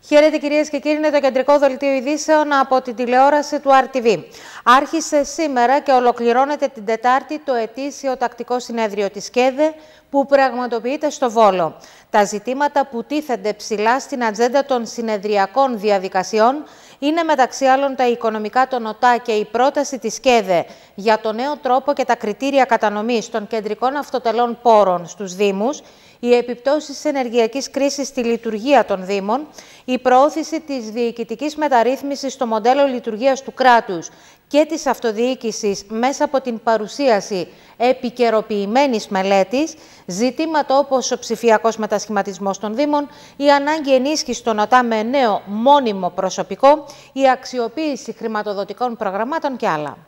Χαίρετε κυρίες και κύριοι, είναι το κεντρικό δελτίο ειδήσεων από την τηλεόραση του RTV. Άρχισε σήμερα και ολοκληρώνεται την Τετάρτη το ετήσιο τακτικό συνέδριο της ΚΕΔΕ που πραγματοποιείται στο Βόλο. Τα ζητήματα που τίθενται ψηλά στην ατζέντα των συνεδριακών διαδικασιών είναι μεταξύ άλλων τα οικονομικά των ΟΤΑ και η πρόταση της ΚΕΔΕ για το νέο τρόπο και τα κριτήρια κατανομής των κεντρικών αυτοτελών πόρων στους Δήμους, οι επιπτώσεις της ενεργειακής κρίσης στη λειτουργία των Δήμων, η προώθηση της διοικητικής μεταρρύθμισης στο μοντέλο λειτουργίας του κράτους και της αυτοδιοίκησης μέσα από την παρουσίαση επικαιροποιημένης μελέτης, ζητήματα όπως ο ψηφιακός μετασχηματισμός των Δήμων, η ανάγκη ενίσχυσης των ΟΤΑ με νέο μόνιμο προσωπικό, η αξιοποίηση χρηματοδοτικών προγραμμάτων και άλλα.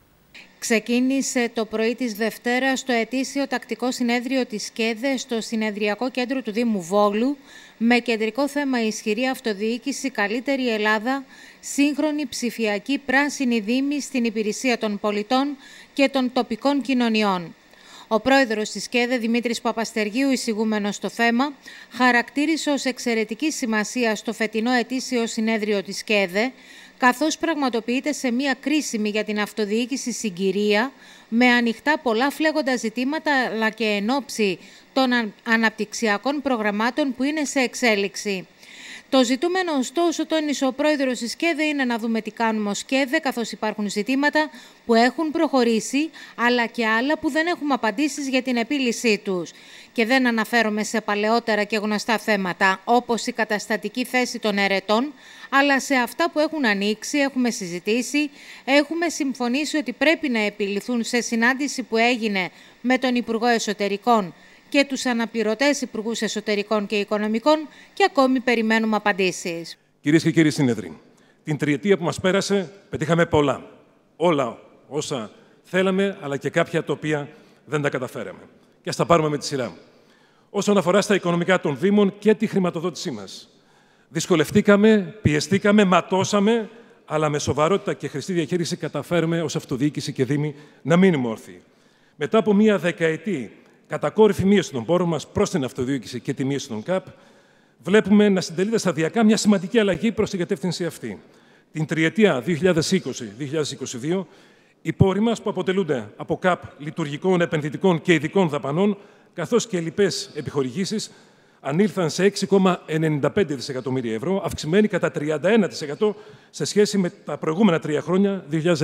Ξεκίνησε το πρωί της Δευτέρας το ετήσιο τακτικό συνέδριο της ΚΕΔΕ στο Συνεδριακό Κέντρο του Δήμου Βόλου με κεντρικό θέμα ισχυρή αυτοδιοίκηση, καλύτερη Ελλάδα, σύγχρονη ψηφιακή πράσινη Δήμη στην υπηρεσία των πολιτών και των τοπικών κοινωνιών. Ο πρόεδρος της ΚΕΔΕ, Δημήτρης Παπαστεργίου, εισηγούμενος στο θέμα, χαρακτήρισε ως εξαιρετική σημασία στο φετινό ετήσιο συνέδριο της ΚΕΔΕ, καθώς πραγματοποιείται σε μια κρίσιμη για την αυτοδιοίκηση συγκυρία, με ανοιχτά πολλά φλέγοντα ζητήματα, αλλά και εν ώψη των αναπτυξιακών προγραμμάτων που είναι σε εξέλιξη. Το ζητούμενο, ωστόσο, τόνισε ο πρόεδρος της ΚΕΔΕ, είναι να δούμε τι κάνουμε ως ΚΕΔΕ, καθώς υπάρχουν ζητήματα που έχουν προχωρήσει, αλλά και άλλα που δεν έχουμε απαντήσεις για την επίλυσή τους. Και δεν αναφέρομαι σε παλαιότερα και γνωστά θέματα, όπως η καταστατική θέση των ερετών, αλλά σε αυτά που έχουν ανοίξει, έχουμε συζητήσει, έχουμε συμφωνήσει ότι πρέπει να επιληθούν σε συνάντηση που έγινε με τον Υπουργό Εσωτερικών και τους αναπληρωτές Υπουργούς Εσωτερικών και Οικονομικών και ακόμη περιμένουμε απαντήσεις. Κυρίες και κύριοι συνέδροι, την τριετία που μας πέρασε πετύχαμε πολλά. Όλα όσα θέλαμε, αλλά και κάποια τα οποία δεν τα καταφέραμε. Και ας τα πάρουμε με τη σειρά. Όσον αφορά στα οικονομικά των Δήμων και τη χρηματοδότησή μας. Δυσκολευτήκαμε, πιεστήκαμε, ματώσαμε, αλλά με σοβαρότητα και χρηστή διαχείριση καταφέρουμε ως αυτοδιοίκηση και Δήμοι να μείνουμε όρθιοι. Μετά από μία δεκαετή κατακόρυφη μείωση των πόρων μας προς την αυτοδιοίκηση και τη μείωση των ΚΑΠ, βλέπουμε να συντελείται σταδιακά μια σημαντική αλλαγή προς την κατεύθυνση αυτή. Την τριετία 2020-2022, οι πόροι μας που αποτελούνται από ΚΑΠ λειτουργικών, επενδυτικών και ειδικών δαπανών, καθώς και λοιπές επιχορηγήσεις, ανήλθαν σε 6,95 δισεκατομμύρια ευρώ, αυξημένοι κατά 31% σε σχέση με τα προηγούμενα 3 χρόνια,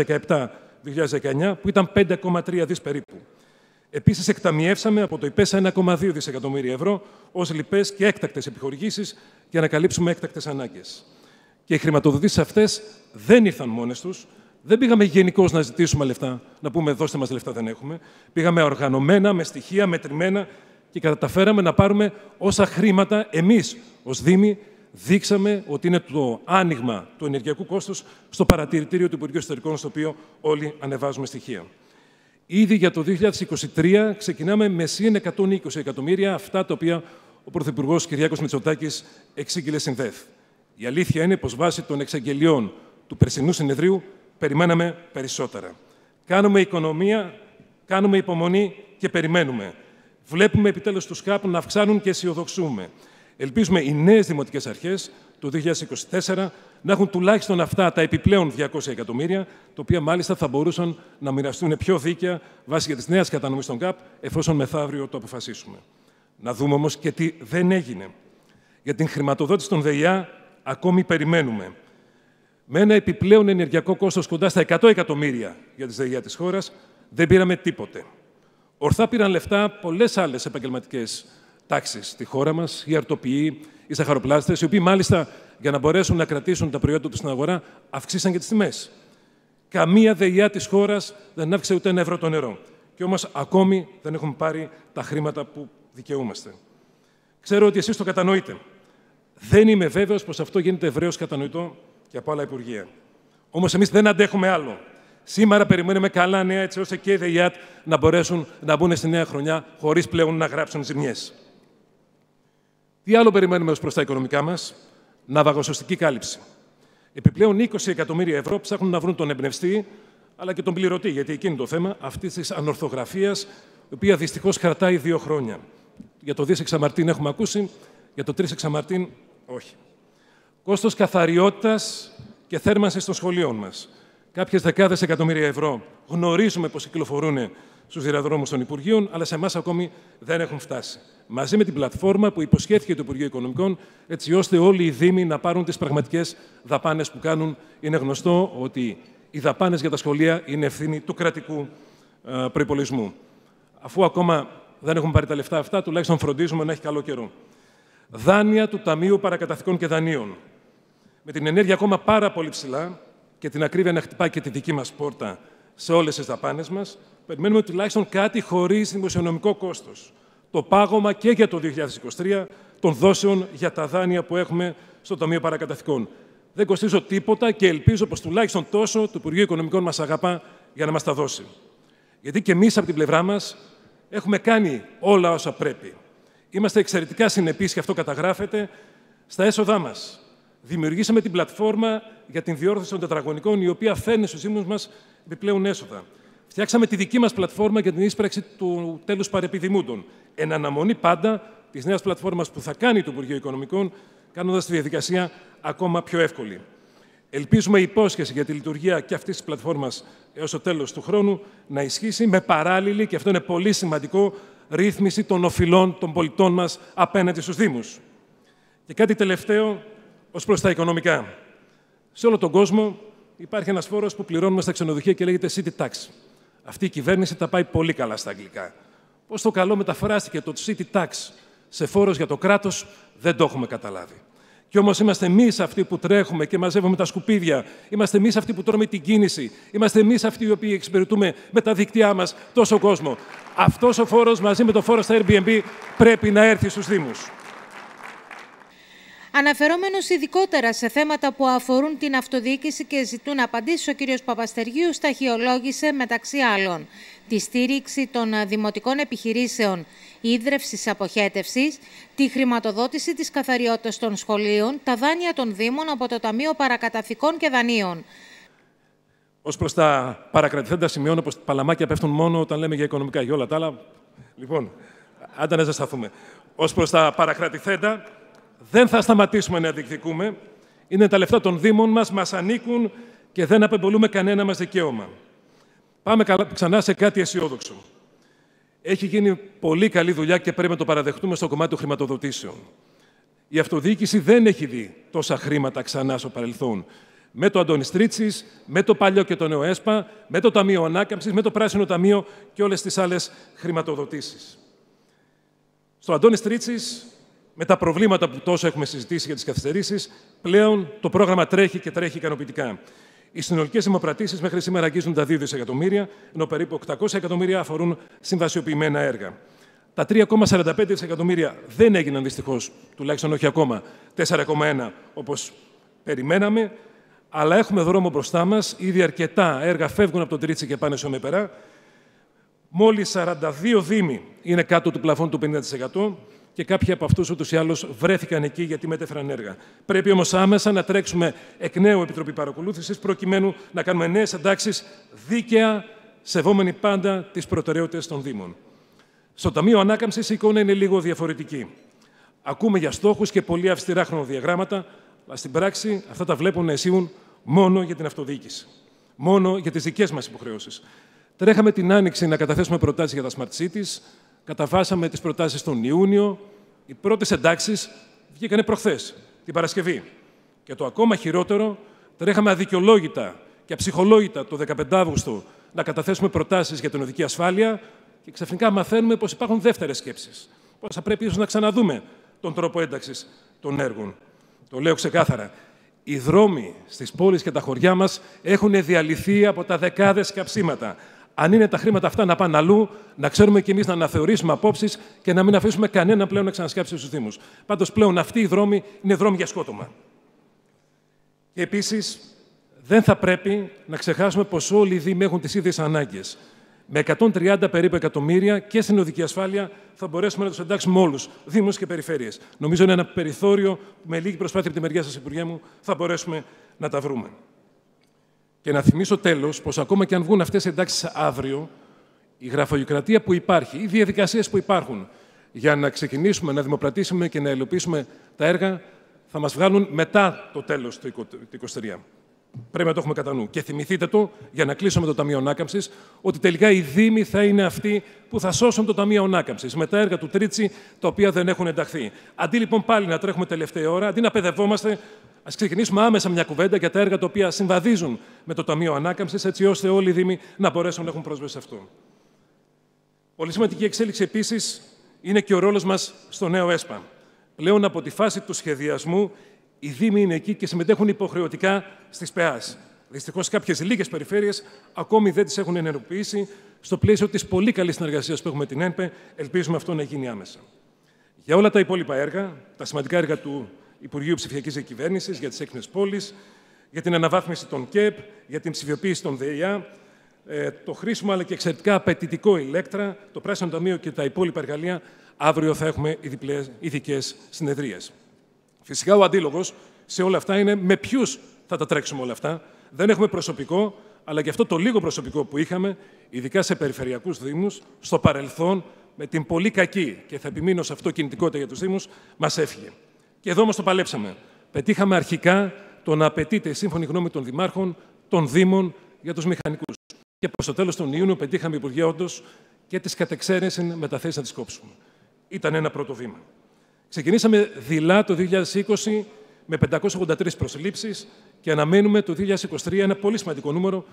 2017-2019, που ήταν 5,3 δις περίπου. Επίσης, εκταμιεύσαμε από το ΙΠΕΣ 1,2 δισεκατομμύρια ευρώ ως λοιπές και έκτακτες επιχορηγήσεις για να καλύψουμε έκτακτες ανάγκες. Και οι χρηματοδοτήσεις αυτές δεν ήρθαν μόνες τους. Δεν πήγαμε γενικώς να ζητήσουμε λεφτά, να πούμε δώστε μας λεφτά, δεν έχουμε. Πήγαμε οργανωμένα, με στοιχεία, μετρημένα και καταφέραμε να πάρουμε όσα χρήματα εμείς ως Δήμοι δείξαμε ότι είναι το άνοιγμα του ενεργειακού κόστους στο παρατηρητήριο του Υπουργείου Εσωτερικών, στο οποίο όλοι ανεβάζουμε στοιχεία. Ήδη για το 2023 ξεκινάμε με συν 120 εκατομμύρια, αυτά τα οποία ο Πρωθυπουργός Κυριάκος Μητσοτάκης εξήγηλε στην ΔΕΘ. Η αλήθεια είναι πως βάσει των εξαγγελιών του περσινού συνεδρίου περιμέναμε περισσότερα. Κάνουμε οικονομία, κάνουμε υπομονή και περιμένουμε. Βλέπουμε επιτέλους τους ΚΑΠ να αυξάνουν και αισιοδοξούμε. Ελπίζουμε οι νέες δημοτικές αρχές το 2024 να έχουν τουλάχιστον αυτά τα επιπλέον 200 εκατομμύρια, τα οποία μάλιστα θα μπορούσαν να μοιραστούν πιο δίκαια βάσει για τις νέες κατανομές των ΚΑΠ, εφόσον μεθαύριο το αποφασίσουμε. Να δούμε όμως και τι δεν έγινε. Για την χρηματοδότηση των ΔΕΙΑ ακόμη περιμένουμε. Με ένα επιπλέον ενεργειακό κόστος κοντά στα 100 εκατομμύρια για τις ΔΕΙΑ της χώρας, δεν πήραμε τίποτε. Ορθά πήραν λεφτά πολλές άλλες επαγγελματικές τάξεις στη χώρα μας, οι αρτοποιοί, οι σαχαροπλάστες, οι οποίοι μάλιστα για να μπορέσουν να κρατήσουν τα προϊόντα τους στην αγορά, αυξήσαν και τις τιμές. Καμία ΔΕΙΑ της χώρας δεν αύξησε ούτε 1 ευρώ το νερό. Και όμως ακόμη δεν έχουμε πάρει τα χρήματα που δικαιούμαστε. Ξέρω ότι εσείς το κατανοείτε. Δεν είμαι βέβαιος πως αυτό γίνεται ευρέως κατανοητό και από άλλα υπουργεία. Όμως εμείς δεν αντέχουμε άλλο. Σήμερα περιμένουμε καλά νέα, έτσι ώστε και οι ΔΕΙΑΤ να μπορέσουν να μπουν στη νέα χρονιά χωρίς πλέον να γράψουν ζημιές. Τι άλλο περιμένουμε ως προς τα οικονομικά μας? Ναυαγοσωστική κάλυψη. Επιπλέον 20 εκατομμύρια ευρώ ψάχνουν να βρουν τον εμπνευστή, αλλά και τον πληρωτή, γιατί εκεί είναι το θέμα αυτής της ανορθογραφίας, η οποία δυστυχώς κρατάει 2 χρόνια. Για το 2 εξαμαρτίν έχουμε ακούσει, για το 3 εξαμαρτίν όχι. Κόστος καθαριότητας και θέρμανσης των σχολείων μας. Κάποιες δεκάδες εκατομμύρια ευρώ γνωρίζουμε πως κυκλοφορούν στους διαδρόμους των Υπουργείων, αλλά σε εμάς ακόμη δεν έχουν φτάσει. Μαζί με την πλατφόρμα που υποσχέθηκε το Υπουργείο Οικονομικών, έτσι ώστε όλοι οι Δήμοι να πάρουν τις πραγματικές δαπάνες που κάνουν. Είναι γνωστό ότι οι δαπάνες για τα σχολεία είναι ευθύνη του κρατικού προϋπολογισμού. Αφού ακόμα δεν έχουμε πάρει τα λεφτά αυτά, τουλάχιστον φροντίζουμε να έχει καλό καιρό. Δάνεια του Ταμείου Παρακαταθηκών και Δανείων. Με την ενέργεια ακόμα πάρα πολύ ψηλά και την ακρίβεια να χτυπάει και τη δική μας πόρτα σε όλες τις δαπάνες μας, περιμένουμε τουλάχιστον κάτι χωρίς δημοσιονομικό κόστος. Το πάγωμα και για το 2023 των δόσεων για τα δάνεια που έχουμε στο Ταμείο Παρακαταθηκών. Δεν κοστίζω τίποτα και ελπίζω πως τουλάχιστον τόσο το Υπουργείο Οικονομικών μας αγαπά για να μας τα δώσει. Γιατί και εμείς από την πλευρά μας έχουμε κάνει όλα όσα πρέπει. Είμαστε εξαιρετικά συνεπείς και αυτό καταγράφεται στα έσοδά μας. Δημιουργήσαμε την πλατφόρμα για την διόρθωση των τετραγωνικών, η οποία φέρνει στους Δήμους μας επιπλέον έσοδα. Φτιάξαμε τη δική μας πλατφόρμα για την ίσπραξη του τέλους παρεπιδημούντων. Εν αναμονή πάντα της νέας πλατφόρμας που θα κάνει το Υπουργείο Οικονομικών, κάνοντας τη διαδικασία ακόμα πιο εύκολη. Ελπίζουμε η υπόσχεση για τη λειτουργία και αυτής της πλατφόρμας έως το τέλος του χρόνου να ισχύσει με παράλληλη, και αυτό είναι πολύ σημαντικό, ρύθμιση των οφειλών των πολιτών μας απέναντι στους Δήμους. Και κάτι τελευταίο ως προς τα οικονομικά. Σε όλο τον κόσμο υπάρχει ένας φόρος που πληρώνουμε στα ξενοδοχεία και λέγεται City Tax. Αυτή η κυβέρνηση τα πάει πολύ καλά στα αγγλικά. Πώς το καλό μεταφράστηκε το City Tax σε φόρος για το κράτος, δεν το έχουμε καταλάβει. Κι όμως είμαστε εμείς αυτοί που τρέχουμε και μαζεύουμε τα σκουπίδια, είμαστε εμείς αυτοί που τρώμε την κίνηση, είμαστε εμείς αυτοί οι οποίοι εξυπηρετούμε με τα δίκτυά μας τόσο κόσμο. Αυτός ο φόρος μαζί με το φόρο στα Airbnb πρέπει να έρθει στους Δήμους. Αναφερόμενος ειδικότερα σε θέματα που αφορούν την αυτοδιοίκηση και ζητούν απαντήσεις, ο κ. Παπαστεριού σταχυολόγησε, μεταξύ άλλων, τη στήριξη των δημοτικών επιχειρήσεων ίδρευσης αποχέτευσης, τη χρηματοδότηση της καθαριότητας των σχολείων, τα δάνεια των Δήμων από το Ταμείο Παρακαταθηκών και Δανείων. Ως προς τα παρακρατηθέντα, σημειώνω πως παλαμάκια πέφτουν μόνο όταν λέμε για οικονομικά. Για όλα τα άλλα, λοιπόν, άντε να ζεσταθούμε. Ως προς τα παρακρατηθέντα, δεν θα σταματήσουμε να διεκδικούμε. Είναι τα λεφτά των Δήμων μας ανήκουν και δεν απεμπολούμε κανένα μας δικαίωμα. Πάμε ξανά σε κάτι αισιόδοξο. Έχει γίνει πολύ καλή δουλειά και πρέπει να το παραδεχτούμε στο κομμάτι των χρηματοδοτήσεων. Η αυτοδιοίκηση δεν έχει δει τόσα χρήματα ξανά στο παρελθόν. Με το Αντώνη Στρίτσης, με το παλιό και το νέο ΕΣΠΑ, με το Ταμείο Ανάκαμψης, με το Πράσινο Ταμείο και όλες τις άλλες χρηματοδοτήσεις. Στο Αντώνη Στρίτσης, με τα προβλήματα που τόσο έχουμε συζητήσει για τις καθυστερήσεις, πλέον το πρόγραμμα τρέχει και τρέχει ικανοποιητικά. Οι συνολικές δημοπρατήσεις μέχρι σήμερα αγγίζουν τα 2 δισεκατομμύρια, ενώ περίπου 800 εκατομμύρια αφορούν συμβασιοποιημένα έργα. Τα 3,45 δισεκατομμύρια δεν έγιναν δυστυχώς, τουλάχιστον όχι ακόμα, 4,1 όπως περιμέναμε, αλλά έχουμε δρόμο μπροστά μας. Ήδη αρκετά έργα φεύγουν από τον Τρίτσι και πάνε σε Ομεπερά. Μόλις 42 δήμοι είναι κάτω του πλαφών του 50%. Και κάποιοι από αυτούς ούτως ή άλλως βρέθηκαν εκεί γιατί μετέφεραν έργα. Πρέπει όμως άμεσα να τρέξουμε εκ νέου Επιτροπή Παρακολούθησης προκειμένου να κάνουμε νέες εντάξεις δίκαια, σεβόμενοι πάντα τις προτεραιότητες των Δήμων. Στο Ταμείο Ανάκαμψης η εικόνα είναι λίγο διαφορετική. Ακούμε για στόχους και πολύ αυστηρά χρονοδιαγράμματα, αλλά στην πράξη αυτά τα βλέπουν να ισχύουν μόνο για την αυτοδιοίκηση. Μόνο για τις δικές μας υποχρεώσεις. Τρέχαμε την Άνοιξη να καταθέσουμε προτάσεις για τα Smart Cities. Καταβάσαμε τις προτάσεις τον Ιούνιο. Οι πρώτες εντάξεις βγήκανε προχθές, την Παρασκευή. Και το ακόμα χειρότερο, τρέχαμε αδικαιολόγητα και αψυχολόγητα το 15 Αύγουστο να καταθέσουμε προτάσεις για την οδική ασφάλεια και ξαφνικά μαθαίνουμε πως υπάρχουν δεύτερες σκέψεις. Πως θα πρέπει ίσως να ξαναδούμε τον τρόπο ένταξης των έργων. Το λέω ξεκάθαρα. Οι δρόμοι στις πόλεις και τα χωριά μας έχουν διαλυθεί από τα δεκάδες καψίματα. Αν είναι τα χρήματα αυτά να πάνε αλλού, να ξέρουμε κι εμείς να αναθεωρήσουμε απόψεις και να μην αφήσουμε κανένα πλέον να ξανασκάψει στους Δήμους. Πάντως πλέον αυτοί οι δρόμοι είναι δρόμοι για σκότωμα. Και επίσης, δεν θα πρέπει να ξεχάσουμε πως όλοι οι Δήμοι έχουν τις ίδιες ανάγκες. Με 130 περίπου εκατομμύρια και στην οδική ασφάλεια θα μπορέσουμε να τους εντάξουμε όλους, Δήμους και περιφέρειες. Νομίζω είναι ένα περιθώριο που με λίγη προσπάθεια από τη μεριά σας, Υπουργέ μου, θα μπορέσουμε να τα βρούμε. Και να θυμίσω τέλος πως ακόμα και αν βγουν αυτές οι εντάξεις αύριο, η γραφειοκρατία που υπάρχει, οι διαδικασίες που υπάρχουν για να ξεκινήσουμε, να δημοπρατήσουμε και να υλοποιήσουμε τα έργα, θα μας βγάλουν μετά το τέλος του 2023. Πρέπει να το έχουμε κατά νου. Και θυμηθείτε το, για να κλείσω με το Ταμείο Ανάκαμψης, ότι τελικά οι Δήμοι θα είναι αυτοί που θα σώσουν το Ταμείο Ανάκαμψης με τα έργα του Τρίτσι, τα οποία δεν έχουν ενταχθεί. Αντί λοιπόν πάλι να τρέχουμε τελευταία ώρα, αντί να παιδευόμαστε, ας ξεκινήσουμε άμεσα μια κουβέντα για τα έργα τα οποία συμβαδίζουν με το Ταμείο Ανάκαμψης, έτσι ώστε όλοι οι Δήμοι να μπορέσουν να έχουν πρόσβαση σε αυτό. Πολύ σημαντική εξέλιξη επίσης είναι και ο ρόλος μας στο νέο ΕΣΠΑ. Πλέον από τη φάση του σχεδιασμού, οι Δήμοι είναι εκεί και συμμετέχουν υποχρεωτικά στις ΠΕΑΣ. Δυστυχώς, κάποιες λίγες περιφέρειες ακόμη δεν τις έχουν ενεργοποιήσει. Στο πλαίσιο της πολύ καλής συνεργασίας που έχουμε με την ΕΝΠΕ, ελπίζουμε αυτό να γίνει άμεσα. Για όλα τα υπόλοιπα έργα, τα σημαντικά έργα του Υπουργείου Ψηφιακής Διακυβέρνησης, για τις έξυπνες πόλεις, για την αναβάθμιση των ΚΕΠ, για την ψηφιοποίηση των ΔΕΙΑ, το χρήσιμο αλλά και εξαιρετικά απαιτητικό ηλέκτρα, το Πράσινο Ταμείο και τα υπόλοιπα εργαλεία, αύριο θα έχουμε ειδικές συνεδρίες. Φυσικά, ο αντίλογος σε όλα αυτά είναι με ποιους θα τα τρέξουμε όλα αυτά. Δεν έχουμε προσωπικό, αλλά και αυτό το λίγο προσωπικό που είχαμε, ειδικά σε περιφερειακούς δήμους, στο παρελθόν, με την πολύ κακή, και θα επιμείνω σε αυτό, κινητικότητα για τους δήμους, μας έφυγε. Και εδώ όμως το παλέψαμε. Πετύχαμε αρχικά το να απαιτείται η σύμφωνη γνώμη των δημάρχων, των δήμων για τους μηχανικούς. Και προς το τέλος του Ιούνιου πετύχαμε, Υπουργέ, όντως και τις κατεξαίρεση μεταθέσεις να τις κόψουμε. Ήταν ένα πρώτο βήμα. Ξεκινήσαμε δειλά το 2020 με 583 προσλήψεις και αναμένουμε το 2023 ένα πολύ σημαντικό νούμερο,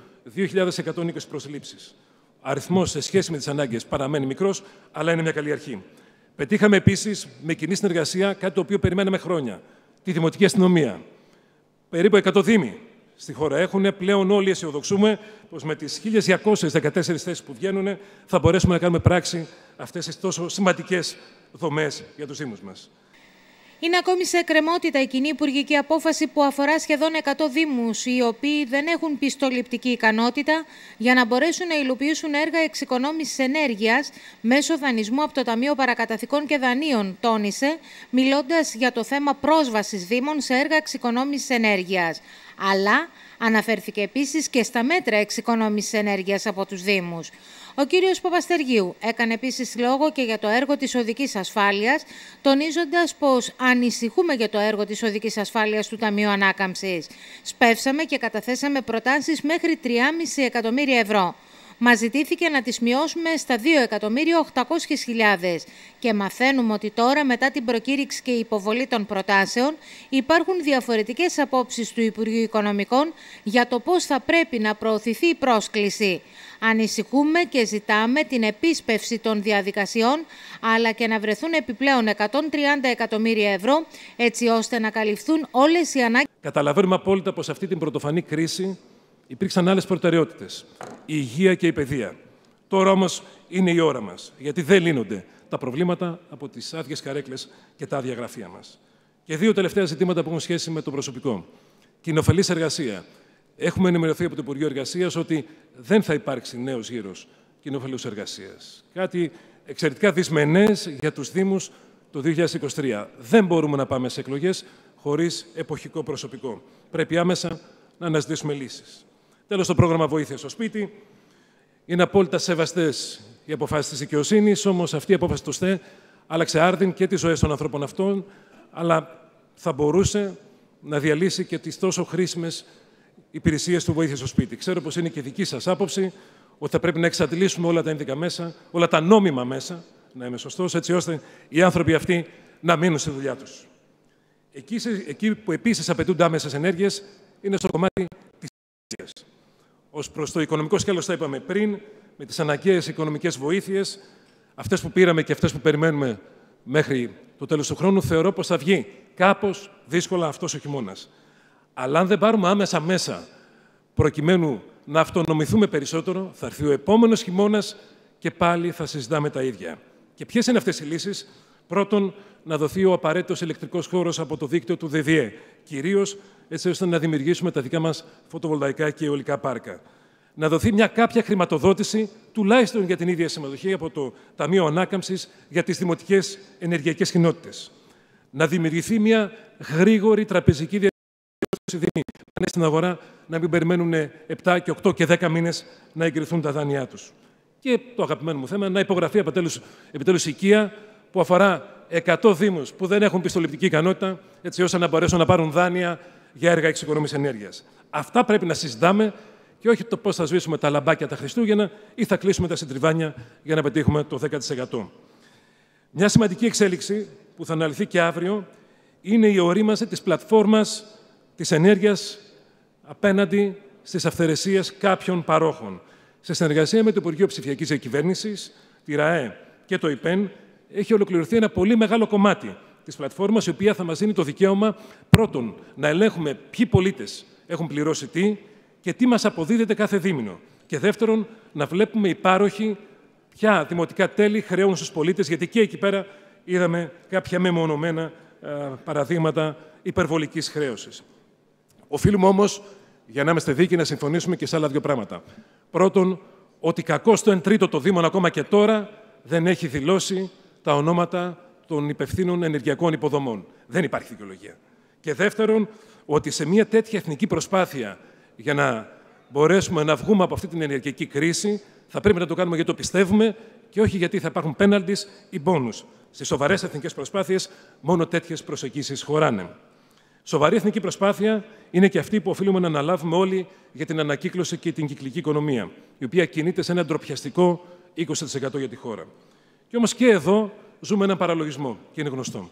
2.120 προσλήψεις. Αριθμός σε σχέση με τις ανάγκες παραμένει μικρός, αλλά είναι μια καλή αρχή. Πετύχαμε επίσης με κοινή συνεργασία κάτι το οποίο περιμέναμε χρόνια, τη Δημοτική Αστυνομία. Περίπου 100 δήμοι στη χώρα έχουν. Πλέον όλοι αισιοδοξούμε πως με τις 1.214 θέσεις που βγαίνουν θα μπορέσουμε να κάνουμε πράξη αυτές τις τόσο σημαντικές δομές για τους δήμους μας. Είναι ακόμη σε εκκρεμότητα η κοινή υπουργική απόφαση που αφορά σχεδόν 100 δήμους, οι οποίοι δεν έχουν πιστοληπτική ικανότητα για να μπορέσουν να υλοποιήσουν έργα εξοικονόμησης ενέργειας μέσω δανεισμού από το Ταμείο Παρακαταθηκών και Δανείων, τόνισε, μιλώντας για το θέμα πρόσβασης δήμων σε έργα εξοικονόμησης ενέργειας. Αλλά αναφέρθηκε επίσης και στα μέτρα εξοικονόμησης ενέργειας από τους δήμους. Ο κύριος Παπαστεργίου έκανε επίσης λόγο και για το έργο της οδικής ασφάλειας, τονίζοντας πως ανησυχούμε για το έργο της οδικής ασφάλειας του Ταμείου Ανάκαμψης. Σπεύσαμε και καταθέσαμε προτάσεις μέχρι 3,5 εκατομμύρια ευρώ. Μας ζητήθηκε να τις μειώσουμε στα 2.800.000 και μαθαίνουμε ότι τώρα, μετά την προκήρυξη και υποβολή των προτάσεων, υπάρχουν διαφορετικές απόψεις του Υπουργείου Οικονομικών για το πώς θα πρέπει να προωθηθεί η πρόσκληση. Ανησυχούμε και ζητάμε την επίσπευση των διαδικασιών, αλλά και να βρεθούν επιπλέον 130 εκατομμύρια ευρώ, έτσι ώστε να καλυφθούν όλες οι ανάγκες. Καταλαβαίνουμε απόλυτα πως αυτή την πρωτοφανή κρίση υπήρξαν άλλες προτεραιότητες, η υγεία και η παιδεία. Τώρα όμως είναι η ώρα μας, γιατί δεν λύνονται τα προβλήματα από τις άδειες καρέκλες και τα άδεια γραφεία μας. Και δύο τελευταία ζητήματα που έχουν σχέση με το προσωπικό. Κοινοφελής εργασία. Έχουμε ενημερωθεί από το Υπουργείο Εργασίας ότι δεν θα υπάρξει νέος γύρος κοινοφελούς εργασίας. Κάτι εξαιρετικά δυσμενές για τους Δήμους το 2023. Δεν μπορούμε να πάμε σε εκλογές χωρίς εποχικό προσωπικό. Πρέπει άμεσα να αναζητήσουμε λύσεις. Τέλος, το πρόγραμμα Βοήθεια στο Σπίτι. Είναι απόλυτα σεβαστές οι αποφάσεις της δικαιοσύνης, όμως αυτή η απόφαση του ΣΤΕ άλλαξε άρδιν και τις ζωές των ανθρώπων αυτών, αλλά θα μπορούσε να διαλύσει και τις τόσο χρήσιμες υπηρεσίες του Βοήθεια στο Σπίτι. Ξέρω πως είναι και δική σας άποψη ότι θα πρέπει να εξαντλήσουμε όλα τα ένδικα μέσα, όλα τα νόμιμα μέσα, να είμαι σωστός, έτσι ώστε οι άνθρωποι αυτοί να μείνουν στη δουλειά τους. Εκεί που επίσης απαιτούνται άμεσες ενέργειες είναι στο κομμάτι της υγείας. Ως προς το οικονομικό σκέλος, τα είπαμε πριν, με τις αναγκαίες οικονομικές βοήθειες, αυτές που πήραμε και αυτές που περιμένουμε μέχρι το τέλος του χρόνου, θεωρώ πως θα βγει κάπως δύσκολα αυτός ο χειμώνας. Αλλά αν δεν πάρουμε άμεσα μέσα, προκειμένου να αυτονομηθούμε περισσότερο, θα έρθει ο επόμενος χειμώνας και πάλι θα συζητάμε τα ίδια. Και ποιες είναι αυτές οι λύσεις? Πρώτον, να δοθεί ο απαραίτητος ηλεκτρικός χώρος από το δίκτυο του ΔΔΕ, κυρίως έτσι ώστε να δημιουργήσουμε τα δικά μας φωτοβολταϊκά και αιωλικά πάρκα. Να δοθεί μια κάποια χρηματοδότηση, τουλάχιστον για την ίδια συμμετοχή από το Ταμείο Ανάκαμψης για τις δημοτικές ενεργειακές κοινότητες. Να δημιουργηθεί μια γρήγορη τραπεζική διαδικασία να στην αγορά, να μην περιμένουν 7 και 8 και 10 μήνες να εγκριθούν τα δάνειά τους. Και το αγαπημένο μου θέμα, να υπογραφεί επιτέλους η οικία που αφορά 100 δήμους που δεν έχουν πιστοληπτική ικανότητα, έτσι ώστε να μπορέσουν να πάρουν δάνεια για έργα εξοικονόμησης ενέργειας. Αυτά πρέπει να συζητάμε και όχι το πώς θα σβήσουμε τα λαμπάκια τα Χριστούγεννα ή θα κλείσουμε τα συντριβάνια για να πετύχουμε το 10%. Μια σημαντική εξέλιξη που θα αναλυθεί και αύριο είναι η ορίμαση της πλατφόρμας της ενέργειας απέναντι στις αυθαιρεσίες κάποιων παρόχων. Σε συνεργασία με το Υπουργείο Ψηφιακής Διακυβέρνησης, τη ΡΑΕ και το ΙΠΕΝ, έχει ολοκληρωθεί ένα πολύ μεγάλο κομμάτι της πλατφόρμας, η οποία θα μας δίνει το δικαίωμα, πρώτον, να ελέγχουμε ποιοι πολίτες έχουν πληρώσει τι και τι μας αποδίδεται κάθε δίμηνο. Και δεύτερον, να βλέπουμε οι πάροχοι ποια δημοτικά τέλη χρεώνουν στους πολίτες, γιατί και εκεί πέρα είδαμε κάποια μεμονωμένα παραδείγματα υπερβολικής χρέωσης. Οφείλουμε όμως, για να είμαστε δίκαιοι, να συμφωνήσουμε και σε άλλα δύο πράγματα. Πρώτον, ότι κακώς το 1/3 των Δήμων ακόμα και τώρα δεν έχει δηλώσει τα ονόματα των υπευθύνων ενεργειακών υποδομών. Δεν υπάρχει δικαιολογία. Και δεύτερον, ότι σε μια τέτοια εθνική προσπάθεια για να μπορέσουμε να βγούμε από αυτή την ενεργειακή κρίση, θα πρέπει να το κάνουμε γιατί το πιστεύουμε και όχι γιατί θα υπάρχουν penalties ή bonus. Στις σοβαρές εθνικές προσπάθειες, μόνο τέτοιες προσεγγίσεις χωράνε. Σοβαρή εθνική προσπάθεια είναι και αυτή που οφείλουμε να αναλάβουμε όλοι για την ανακύκλωση και την κυκλική οικονομία, η οποία κινείται σε ένα ντροπιαστικό 20% για τη χώρα. Και όμως και εδώ ζούμε έναν παραλογισμό, και είναι γνωστό.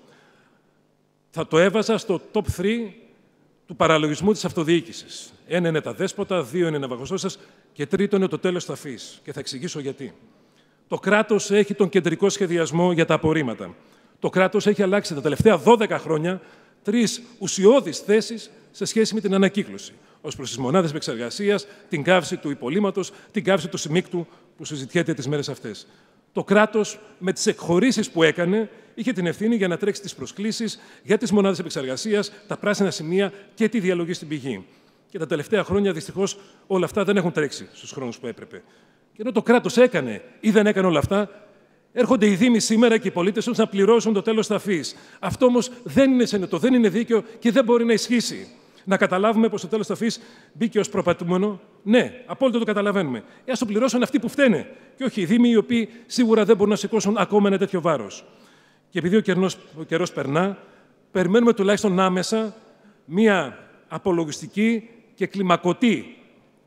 Θα το έβαζα στο top 3 του παραλογισμού της αυτοδιοίκησης. 1 είναι τα δέσποτα, 2 είναι ναυαγοσώσες και 3 είναι το τέλος ταφής. Και θα εξηγήσω γιατί. Το κράτος έχει τον κεντρικό σχεδιασμό για τα απορρίμματα. Το κράτος έχει αλλάξει τα τελευταία 12 χρόνια 3 ουσιώδεις θέσεις σε σχέση με την ανακύκλωση. Ως προς τις μονάδες επεξεργασίας, την καύση του υπολείμματος, την καύση του σημίκτου που συζητιέται τις μέρες αυτές. Το κράτος, με τις εκχωρήσεις που έκανε, είχε την ευθύνη για να τρέξει τις προσκλήσεις για τις μονάδες επεξεργασίας, τα πράσινα σημεία και τη διαλογή στην πηγή. Και τα τελευταία χρόνια, δυστυχώς, όλα αυτά δεν έχουν τρέξει στους χρόνους που έπρεπε. Και ενώ το κράτος έκανε ή δεν έκανε όλα αυτά, έρχονται οι Δήμοι σήμερα και οι πολίτες τους να πληρώσουν το τέλος ταφής. Αυτό όμως δεν είναι συνετό, δεν είναι δίκαιο και δεν μπορεί να ισχύσει. Να καταλάβουμε πως το τέλος ταφής μπήκε ως προπατούμενο. Ναι, απόλυτα το καταλαβαίνουμε. Ας το πληρώσουν αυτοί που φταίνε και όχι οι Δήμοι, οι οποίοι σίγουρα δεν μπορούν να σηκώσουν ακόμα ένα τέτοιο βάρος. Και επειδή ο καιρός περνά, περιμένουμε τουλάχιστον άμεσα μία απολογιστική και κλιμακωτή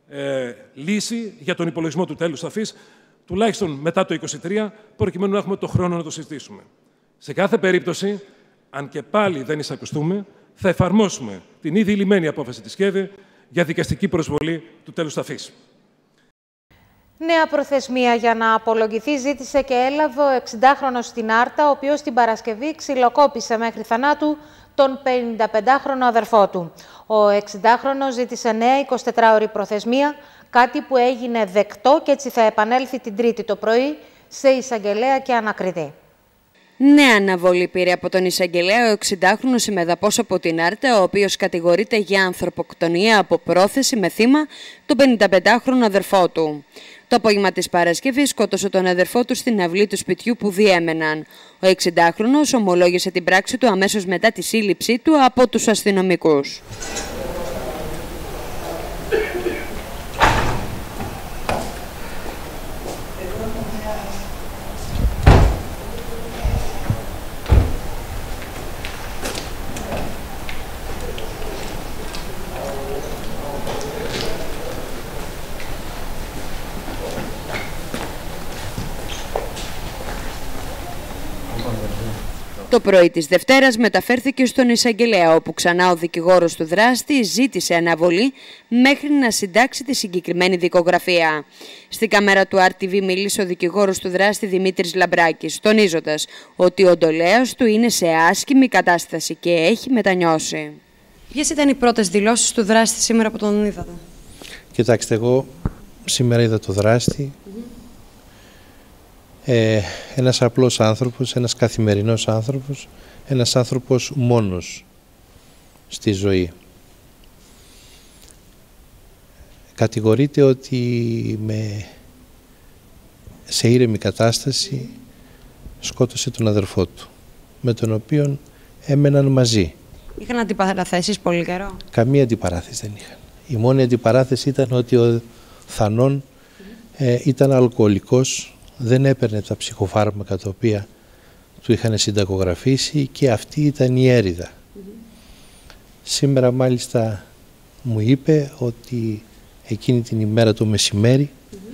λύση για τον υπολογισμό του τέλους ταφής, τουλάχιστον μετά το 2023, προκειμένου να έχουμε το χρόνο να το συζητήσουμε. Σε κάθε περίπτωση, αν και πάλι δεν εισακουστούμε, θα εφαρμόσουμε την ήδη λυμμένη απόφαση της ΚΕΔΕ για δικαστική προσβολή του τέλους ταφής. Νέα προθεσμία για να απολογηθεί ζήτησε και έλαβε ο 60χρονος στην Άρτα, ο οποίος την Παρασκευή ξυλοκόπησε μέχρι θανάτου τον 55χρονο αδερφό του. Ο 60χρονος ζήτησε νέα 24ωρη προθεσμία, κάτι που έγινε δεκτό και έτσι θα επανέλθει την Τρίτη το πρωί σε εισαγγελέα και ανακριτή. Νέα αναβολή πήρε από τον εισαγγελέα ο 60χρονος ημεδαπός από την Άρτα, ο οποίος κατηγορείται για ανθρωποκτονία από πρόθεση με θύμα τον 55χρονο αδερφό του. Το απόγευμα της Παρασκευής σκότωσε τον αδερφό του στην αυλή του σπιτιού που διέμεναν. Ο 60χρονος ομολόγησε την πράξη του αμέσως μετά τη σύλληψή του από τους αστυνομικούς. Το πρωί της Δευτέρας μεταφέρθηκε στον εισαγγελέα, όπου ξανά ο δικηγόρος του δράστη ζήτησε αναβολή μέχρι να συντάξει τη συγκεκριμένη δικογραφία. Στην κάμερα του RTV μίλησε ο δικηγόρος του δράστη Δημήτρης Λαμπράκης, τονίζοντας ότι ο ντολέας του είναι σε άσχημη κατάσταση και έχει μετανιώσει. Ποιες ήταν οι πρώτες δηλώσεις του δράστη σήμερα που τον είδατε? Κοιτάξτε, εγώ σήμερα είδα το δράστη. Ένας απλός άνθρωπος, ένας καθημερινός άνθρωπος, ένας άνθρωπος μόνος στη ζωή. Κατηγορείται ότι σε ήρεμη κατάσταση σκότωσε τον αδερφό του, με τον οποίο έμεναν μαζί. Είχαν αντιπαραθέσεις πολύ καιρό? Καμία αντιπαράθεση δεν είχαν. Η μόνη αντιπαράθεση ήταν ότι ο Θανών ήταν αλκοολικός, δεν έπαιρνε τα ψυχοφάρμακα τα οποία του είχαν συνταγογραφήσει και αυτή ήταν η έρηδα. Σήμερα μάλιστα μου είπε ότι εκείνη την ημέρα το μεσημέρι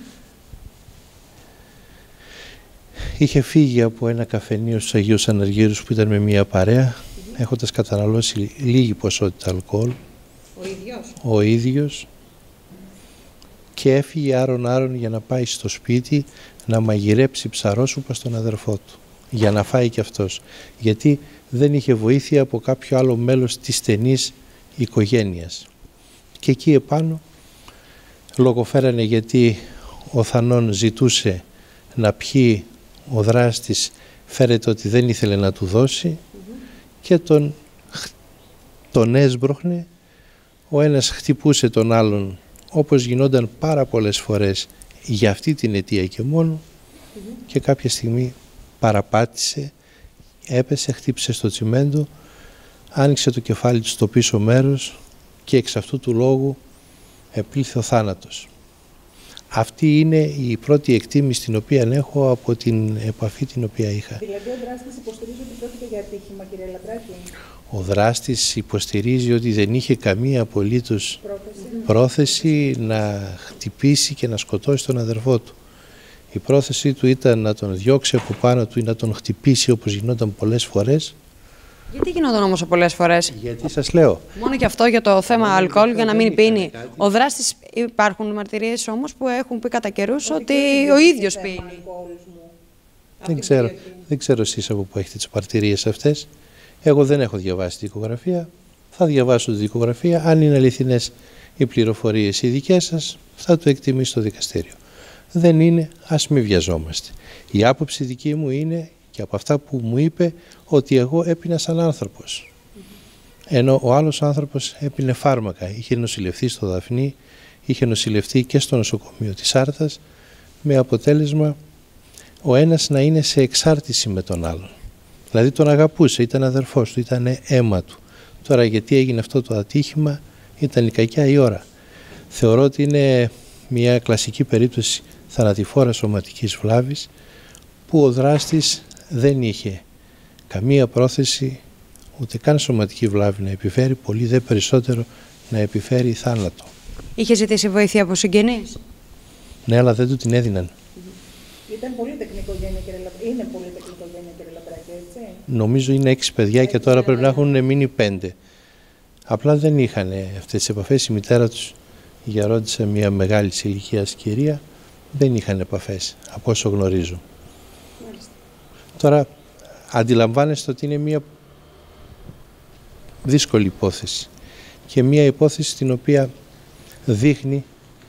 είχε φύγει από ένα καφενείο στους Αγίους Αναργύρους που ήταν με μια παρέα, έχοντας καταναλώσει λίγη ποσότητα αλκοόλ. Ο ίδιος. Και έφυγε άρον-άρον για να πάει στο σπίτι να μαγειρέψει ψαρόσουπα στον αδερφό του, για να φάει κι αυτός. Γιατί δεν είχε βοήθεια από κάποιο άλλο μέλος της στενής οικογένειας. Και εκεί επάνω λογοφέρανε γιατί ο Θανών ζητούσε να πιει, ο δράστης φέρεται ότι δεν ήθελε να του δώσει και τον έσμπροχνε, ο ένας χτυπούσε τον άλλον όπως γινόταν πάρα πολλές φορές για αυτή την αιτία και μόνο και κάποια στιγμή παραπάτησε, έπεσε, χτύπησε στο τσιμέντο, άνοιξε το κεφάλι του στο πίσω μέρος και εξ αυτού του λόγου επήλθε ο θάνατος. Αυτή είναι η πρώτη εκτίμηση την οποία έχω από την επαφή την οποία είχα. Δηλαδή ο δράστης υποστηρίζει ότι πρόκειται για ατύχημα, κύριε Λαμπράκη. Ο δράστης υποστηρίζει ότι δεν είχε καμία απολύτως πρόθεση να χτυπήσει και να σκοτώσει τον αδερφό του. Η πρόθεση του ήταν να τον διώξει από πάνω του ή να τον χτυπήσει όπως γινόταν πολλές φορές. Γιατί γινόταν όμως πολλές φορές? Γιατί σας λέω. Μόνο και αυτό για το θέμα αλκοόλ, για να μην πίνει. Ο δράστης, υπάρχουν μαρτυρίες όμως που έχουν πει κατά καιρούς ότι ο ίδιος πίνει. Δεν ξέρω εσείς από πού έχετε τις μαρτυρίες αυτές. Εγώ δεν έχω διαβάσει τη δικογραφία. Θα διαβάσω τη δικογραφία. Αν είναι αληθινές οι πληροφορίες οι δικές σας, θα το εκτιμήσει το δικαστήριο. Δεν είναι, ας μην βιαζόμαστε. Η άποψη δική μου είναι, και από αυτά που μου είπε, ότι εγώ έπινα σαν άνθρωπος. Ενώ ο άλλος άνθρωπος έπινε φάρμακα. Είχε νοσηλευτεί στο Δαφνί, είχε νοσηλευτεί και στο νοσοκομείο της Άρτας, με αποτέλεσμα ο ένας να είναι σε εξάρτηση με τον άλλον. Δηλαδή τον αγαπούσε, ήταν αδερφός του, ήταν αίμα του. Τώρα γιατί έγινε αυτό το ατύχημα, ήταν η κακιά η ώρα. Θεωρώ ότι είναι μια κλασική περίπτωση θανατηφόρας σωματικής βλάβης, που ο δράστης δεν είχε καμία πρόθεση ούτε καν σωματική βλάβη να επιφέρει, πολύ δε περισσότερο να επιφέρει θάνατο. Είχε ζητήσει βοήθεια από συγγενείς? Ναι, αλλά δεν του την έδιναν. Ήταν πολύτεκνη οικογένεια, κύριε Λαμπράκη. Είναι πολύτεκνη οικογένεια, κύριε Λαμπράκη, έτσι. Νομίζω είναι 6 παιδιά και τώρα πρέπει να έχουν μείνει 5. Απλά δεν είχαν αυτές τις επαφές. Η μητέρα τους γερόντισε μια μεγάλη ηλικίας κυρία. Δεν είχαν επαφές, από όσο γνωρίζω. Μάλιστα. Τώρα αντιλαμβάνεστε ότι είναι μια δύσκολη υπόθεση και μια υπόθεση την οποία δείχνει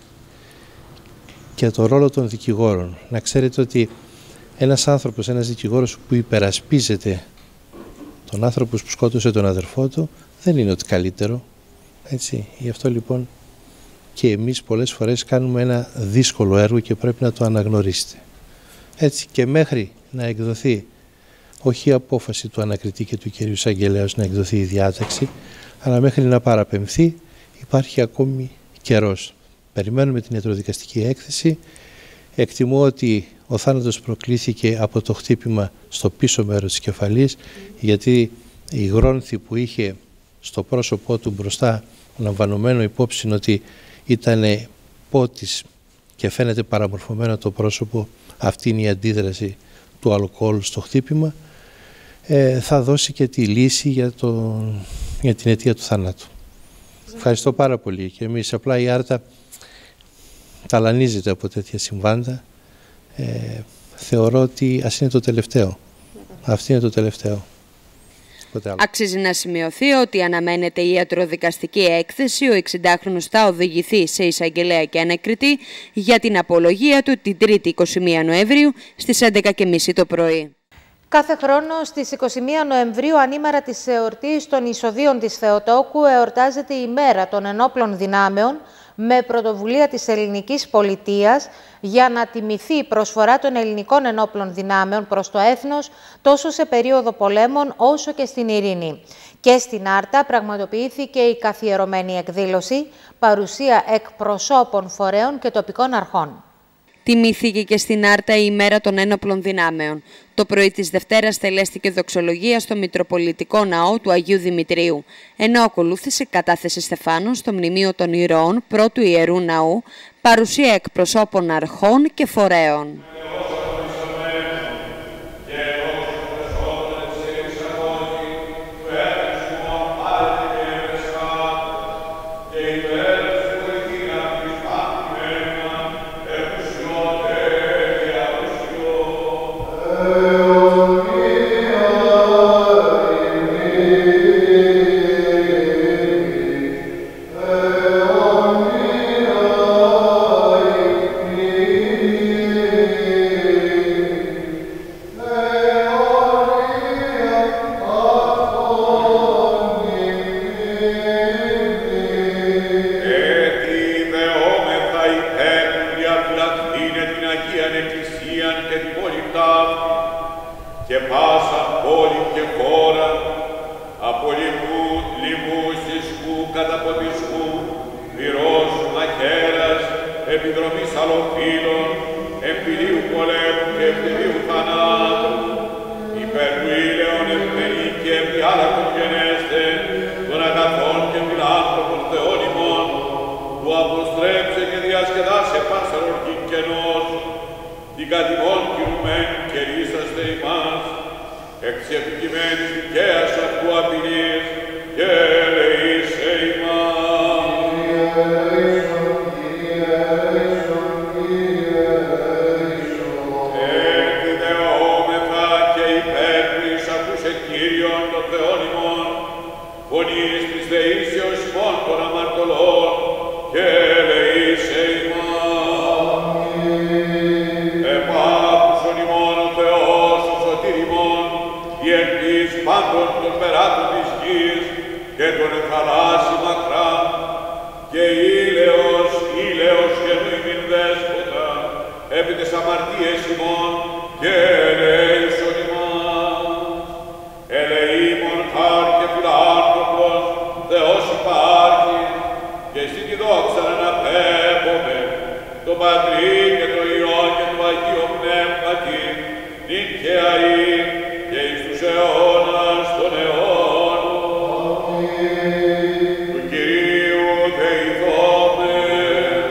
και το ρόλο των δικηγόρων. Να ξέρετε ότι ένας άνθρωπος, ένας δικηγόρος που υπερασπίζεται τον άνθρωπο που σκότωσε τον αδερφό του, δεν είναι ότι καλύτερο. Έτσι. Γι' αυτό λοιπόν και εμείς πολλές φορές κάνουμε ένα δύσκολο έργο και πρέπει να το αναγνωρίσετε. Έτσι, και μέχρι να εκδοθεί όχι η απόφαση του ανακριτή και του κυρίου Εισαγγελέως να εκδοθεί η διάταξη, αλλά μέχρι να παραπεμφθεί υπάρχει ακόμη καιρός. Περιμένουμε την ιατροδικαστική έκθεση. Εκτιμώ ότι ο θάνατος προκλήθηκε από το χτύπημα στο πίσω μέρος της κεφαλής, γιατί η γρόνθη που είχε στο πρόσωπό του μπροστά, λαμβανωμένο υπόψη ότι ήταν πότης και φαίνεται παραμορφωμένο το πρόσωπο, αυτή είναι η αντίδραση του αλκοόλ στο χτύπημα, θα δώσει και τη λύση για την αιτία του θανάτου. Ευχαριστώ πάρα πολύ και εμείς. Απλά η Άρτα ταλανίζεται από τέτοια συμβάντα. Θεωρώ ότι ας είναι το τελευταίο. Αυτή είναι το τελευταίο. Αξίζει να σημειωθεί ότι αναμένεται η ιατροδικαστική έκθεση. Ο 60χρονος θα οδηγηθεί σε εισαγγελέα και ανακριτή για την απολογία του την 3η 21 Νοεμβρίου στις 11:30 το πρωί. Κάθε χρόνο στις 21 Νοεμβρίου, ανήμερα της εορτής των εισοδείων της Θεοτόκου, εορτάζεται η Μέρα των Ενόπλων Δυνάμεων με πρωτοβουλία της ελληνικής πολιτείας για να τιμηθεί η προσφορά των ελληνικών ενόπλων δυνάμεων προς το έθνος τόσο σε περίοδο πολέμων όσο και στην ειρήνη. Και στην Άρτα πραγματοποιήθηκε η καθιερωμένη εκδήλωση, παρουσία εκπροσώπων φορέων και τοπικών αρχών. Τιμήθηκε και στην Άρτα η ημέρα των ένοπλων δυνάμεων. Το πρωί της Δευτέρας τελέστηκε δοξολογία στο Μητροπολιτικό Ναό του Αγίου Δημητρίου, ενώ ακολούθησε κατάθεση στεφάνων στο Μνημείο των Ηρώων Πρώτου Ιερού Ναού, παρουσία εκπροσώπων αρχών και φορέων. Και πάσα πόλη και χώρα, από λιμού συσκού, καταποντισκού, πυρός, μαχαίρας, επιδρομής αλλοφύλων, εμπειρίου πολέμου και ευθυμίου θανάτου, υπέρ του ήλαιον ευμενή και ευδιάλακτον γενέστε, των αγαθών και φιλάνθρωπων Θεών ημών, που αποστρέψε και διασκεδάσε πάσα οργή και νόσο, την κατημών κινουμένου και ρίσαστε ημάς, εκ της επικειμένης δικαίας αυτού απειλής, και ελεήσε ημάς. Εκδεόμεθα και υπέρ της ακούσε Κύριον των Θεών ημών, φωνής της δεήσεως ημών των αμαρτωλών, και ελεήσε ημάς. Επάκουσον ημών ο Θεός ο σωτήρ ημών, η ελπίς πάντων των περάτων της γης, και τον εθαλάσσι μακρά, και ήλαιος γεννού ημίν δέσποτα, επί τες αμαρτίες ημών, και ελέησον ημάς. Ελεήμων χάρ και φιλάνθρωπος, Θεός υπάρχει, και εσύ τη δόξα να αναπέμπομαι, το Πατρί και το Υιό και το Αγίο Πνεύματι, νυν και αεί, και εις τους αιώνας των αιώνων. Του Κυρίου δεηθόμεν.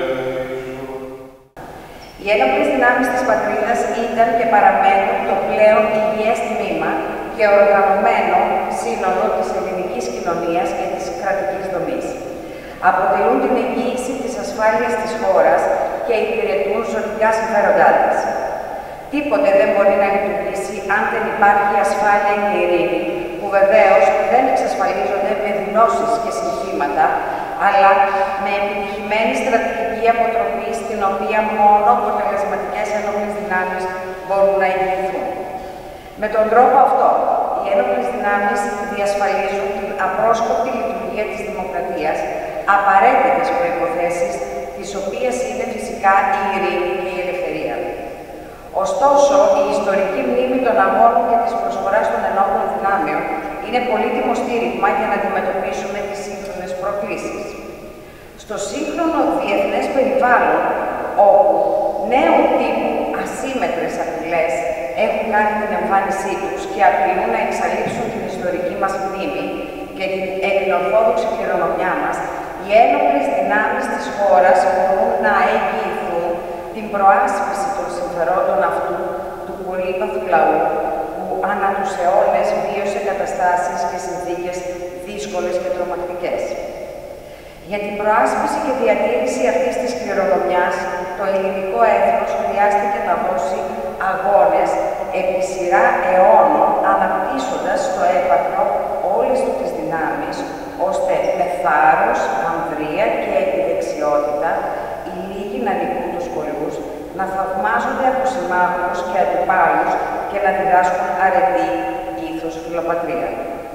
Οι ένοπλες δυνάμεις της πατρίδας ήταν και παραμένουν το πλέον υγιές τμήμα και οργανωμένο σύνολο της ελληνικής κοινωνίας και της κρατικής δομής. Αποτελούν την εγγύηση της ασφάλειας της χώρας και υπηρετούν ζωτικά συμφέροντά της. Τίποτε δεν μπορεί να λειτουργήσει αν δεν υπάρχει ασφάλεια και ειρήνη, που βεβαίως δεν εξασφαλίζονται με δηλώσεις και συνθήματα, αλλά με επιτυχημένη στρατηγική αποτροπή, στην οποία μόνο αποτελεσματικές ένοπλες δυνάμεις μπορούν να ηγηθούν. Με τον τρόπο αυτό, οι ένοπλες δυνάμεις διασφαλίζουν την απρόσκοπτη λειτουργία της δημοκρατίας, απαραίτητες προϋποθέσεις, τις οποίες είναι φυσικά η ειρήνη και η ελευθερία. Ωστόσο, η ιστορική μνήμη των αγώνων και της προσφοράς των ενόπλων δυνάμεων είναι πολύτιμο στήριγμα για να αντιμετωπίσουμε τις σύγχρονες προκλήσεις. Στο σύγχρονο διεθνές περιβάλλον, όπου νέου τύπου ασύμμετρες απειλές έχουν κάνει την εμφάνισή τους και απειλούν να εξαλείψουν την ιστορική μας μνήμη και την ελληνοορθόδοξη κληρονομιά μας, οι ένοπλες δυνάμεις της χώρας μπορούν να εγγυηθούν την προάσπιση των συμφερόντων αυτού του πολύπαθου λαού, που ανά τους αιώνες βίωσε καταστάσεις και συνθήκες δύσκολες και τρομακτικές. Για την προάσπιση και διατήρηση αυτής της κληρονομιάς, το ελληνικό έθνος χρειάστηκε να δώσει αγώνες επί σειρά αιώνων, αναπτύσσοντας στο έπακρο όλες του τις δυνάμεις, ώστε με θάρρος, ανδρεία και επιδεξιότητα οι λίγοι να νικούν τους πολλούς, να θαυμάζονται από συμμάχους και αντιπάλους και να διδάσκουν αρετή, ήθος, φιλοπατρία.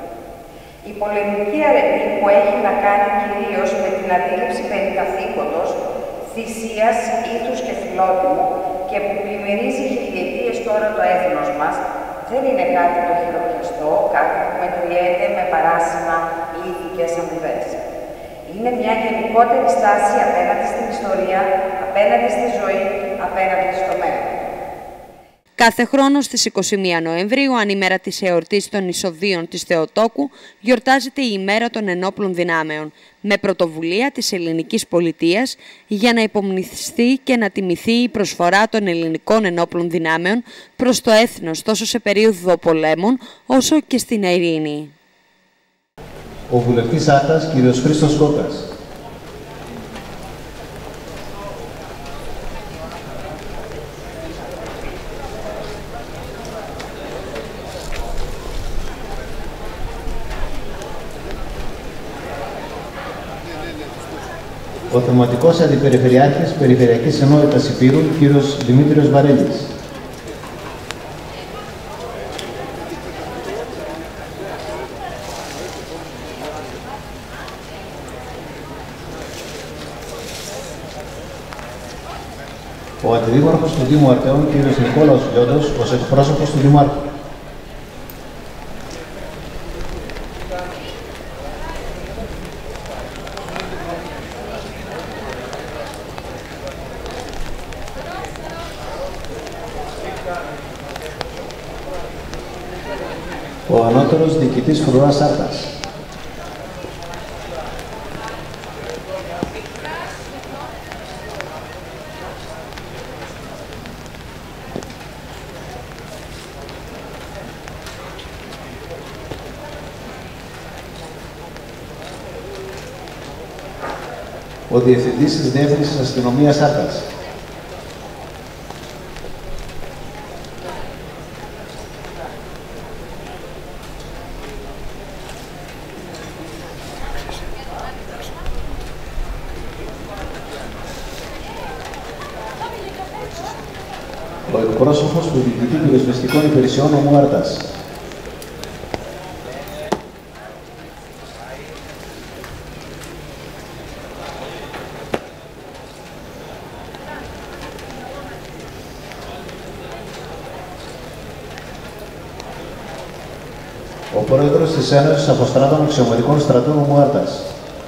Η πολεμική αρετή, που έχει να κάνει κυρίως με την αντίληψη περί καθήκοντος, θυσίας, ήθους και φιλότιμου, και που πλημμυρίζει χιλιετίες τώρα το έθνος μας, δεν είναι κάτι το χειροπιαστό, κάτι που μετριέται με παράσιμα ή ηθικές αμοιβές. Είναι μια γενικότερη στάση απέναντι στην ιστορία, απέναντι στη ζωή, απέναντι στο μέλλον. Κάθε χρόνο στις 21 Νοεμβρίου, ανήμερα της εορτής των εισοδείων της Θεοτόκου, γιορτάζεται η ημέρα των ενόπλων δυνάμεων, με πρωτοβουλία της ελληνικής πολιτείας για να υπομνηστεί και να τιμηθεί η προσφορά των ελληνικών ενόπλων δυνάμεων προς το έθνος τόσο σε περίοδο πολέμων όσο και στην ειρήνη. Ο βουλευτής Άρτας, κ. Χρήστος Κόκας. Ο Θεματικός Αντιπεριφερειάρχης Περιφερειακής Ενότητας Ηπείρου, κ. Δημήτριος Βαρέλης. Ο Αντιδήμαρχος του Δήμου Αρτεών, κ. Νικόλαος Λιόντος, ως εκπρόσωπος του Δημάρχου. Ο ανώτερος διοικητής Φρουράς Άρτας. Ο Διευθυντής της Διεύθυνσης Αστυνομίας Άρτας. Ο εκπρόσωπος του Διοικητή Πυροσβεστικών Υπηρεσιών Ομού Άρτας. Ο Πρόεδρος της Ένωσης Αποστράτων Αξιωματικών Στρατών Ομού Άρτας.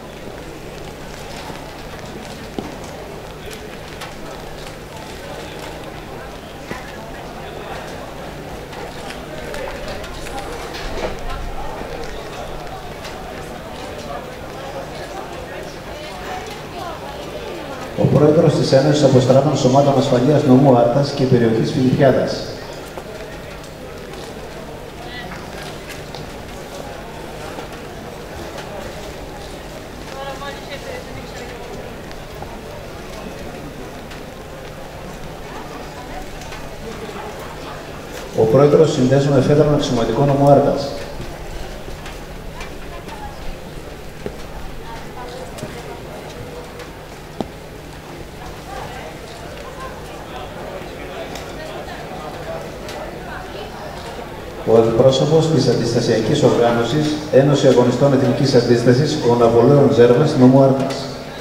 Ο Πρόεδρος της Ένωσης Αποστράτων Σωμάτων Ασφαλείας Νομού Άρτας και περιοχής Φιλιππιάδας. Ο Πρόεδρος Συνδέσμου Εφέδρων Αξιωματικών Ομού Άρτας. Ο εκπρόσωπος της Αντιστασιακής Οργάνωσης Ένωση Αγωνιστών Εθνικής Αντίστασης, ο Ναπολέων Ζέρβας, Νομού Άρτας.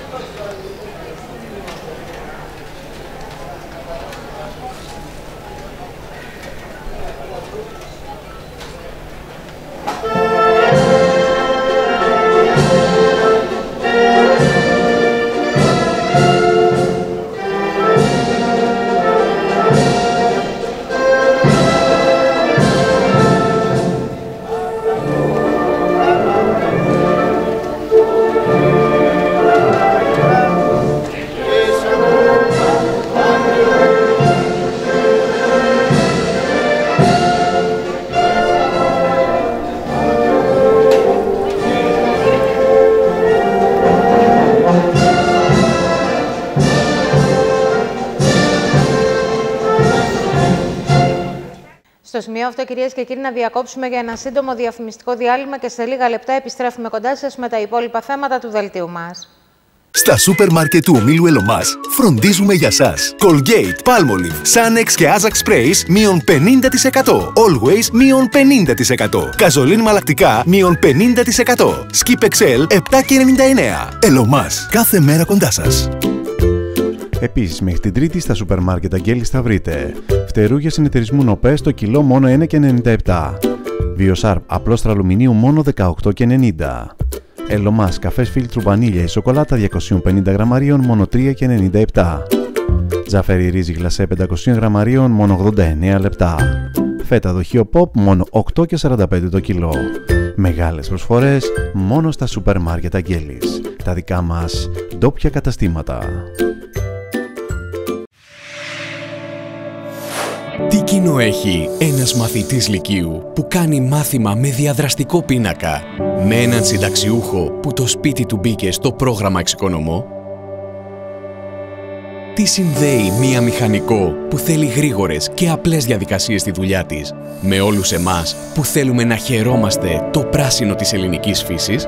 Στο σημείο αυτό, κυρίες και κύριοι, να διακόψουμε για ένα σύντομο διαφημιστικό διάλειμμα και σε λίγα λεπτά επιστρέφουμε κοντά σας με τα υπόλοιπα θέματα του δελτίου μας. Στα σούπερ μάρκετ του ομίλου Ελωμάς φροντίζουμε για σας. Colgate, Palmolive, Sanex και Ajax Sprays μείον 50%. Always μείον 50%. Καζολίν μαλακτικά μείον 50%. Skip Excel 7,99. Ελωμάς. Κάθε μέρα κοντά σας. Επίσης, μέχρι την Τρίτη στα σούπερ μάρκετ Αγγέλης θα βρείτε φτερούγια συνεταιρισμού Νοπέ στο κιλό μόνο 1,97. Βιοσάρπ απλόστρα αλουμινίου μόνο 18,90. Ελωμάς καφές φίλτρου βανίλια ή σοκολάτα 250 γραμμαρίων μόνο 3,97. Τζαφέρι ρύζι γλασέ 500 γραμμαρίων μόνο 89 λεπτά. Φέτα δοχείο pop μόνο 8,45 το κιλό. Μεγάλες προσφορές μόνο στα σούπερ μάρκετ Αγγέλης. Τα δικά μας ντόπια καταστήματα. Τι κοινό έχει ένας μαθητής λυκείου που κάνει μάθημα με διαδραστικό πίνακα με έναν συνταξιούχο που το σπίτι του μπήκε στο πρόγραμμα Εξοικονομώ? Τι συνδέει μία μηχανικό που θέλει γρήγορες και απλές διαδικασίες στη δουλειά της με όλους εμάς που θέλουμε να χαιρόμαστε το πράσινο της ελληνικής φύσης?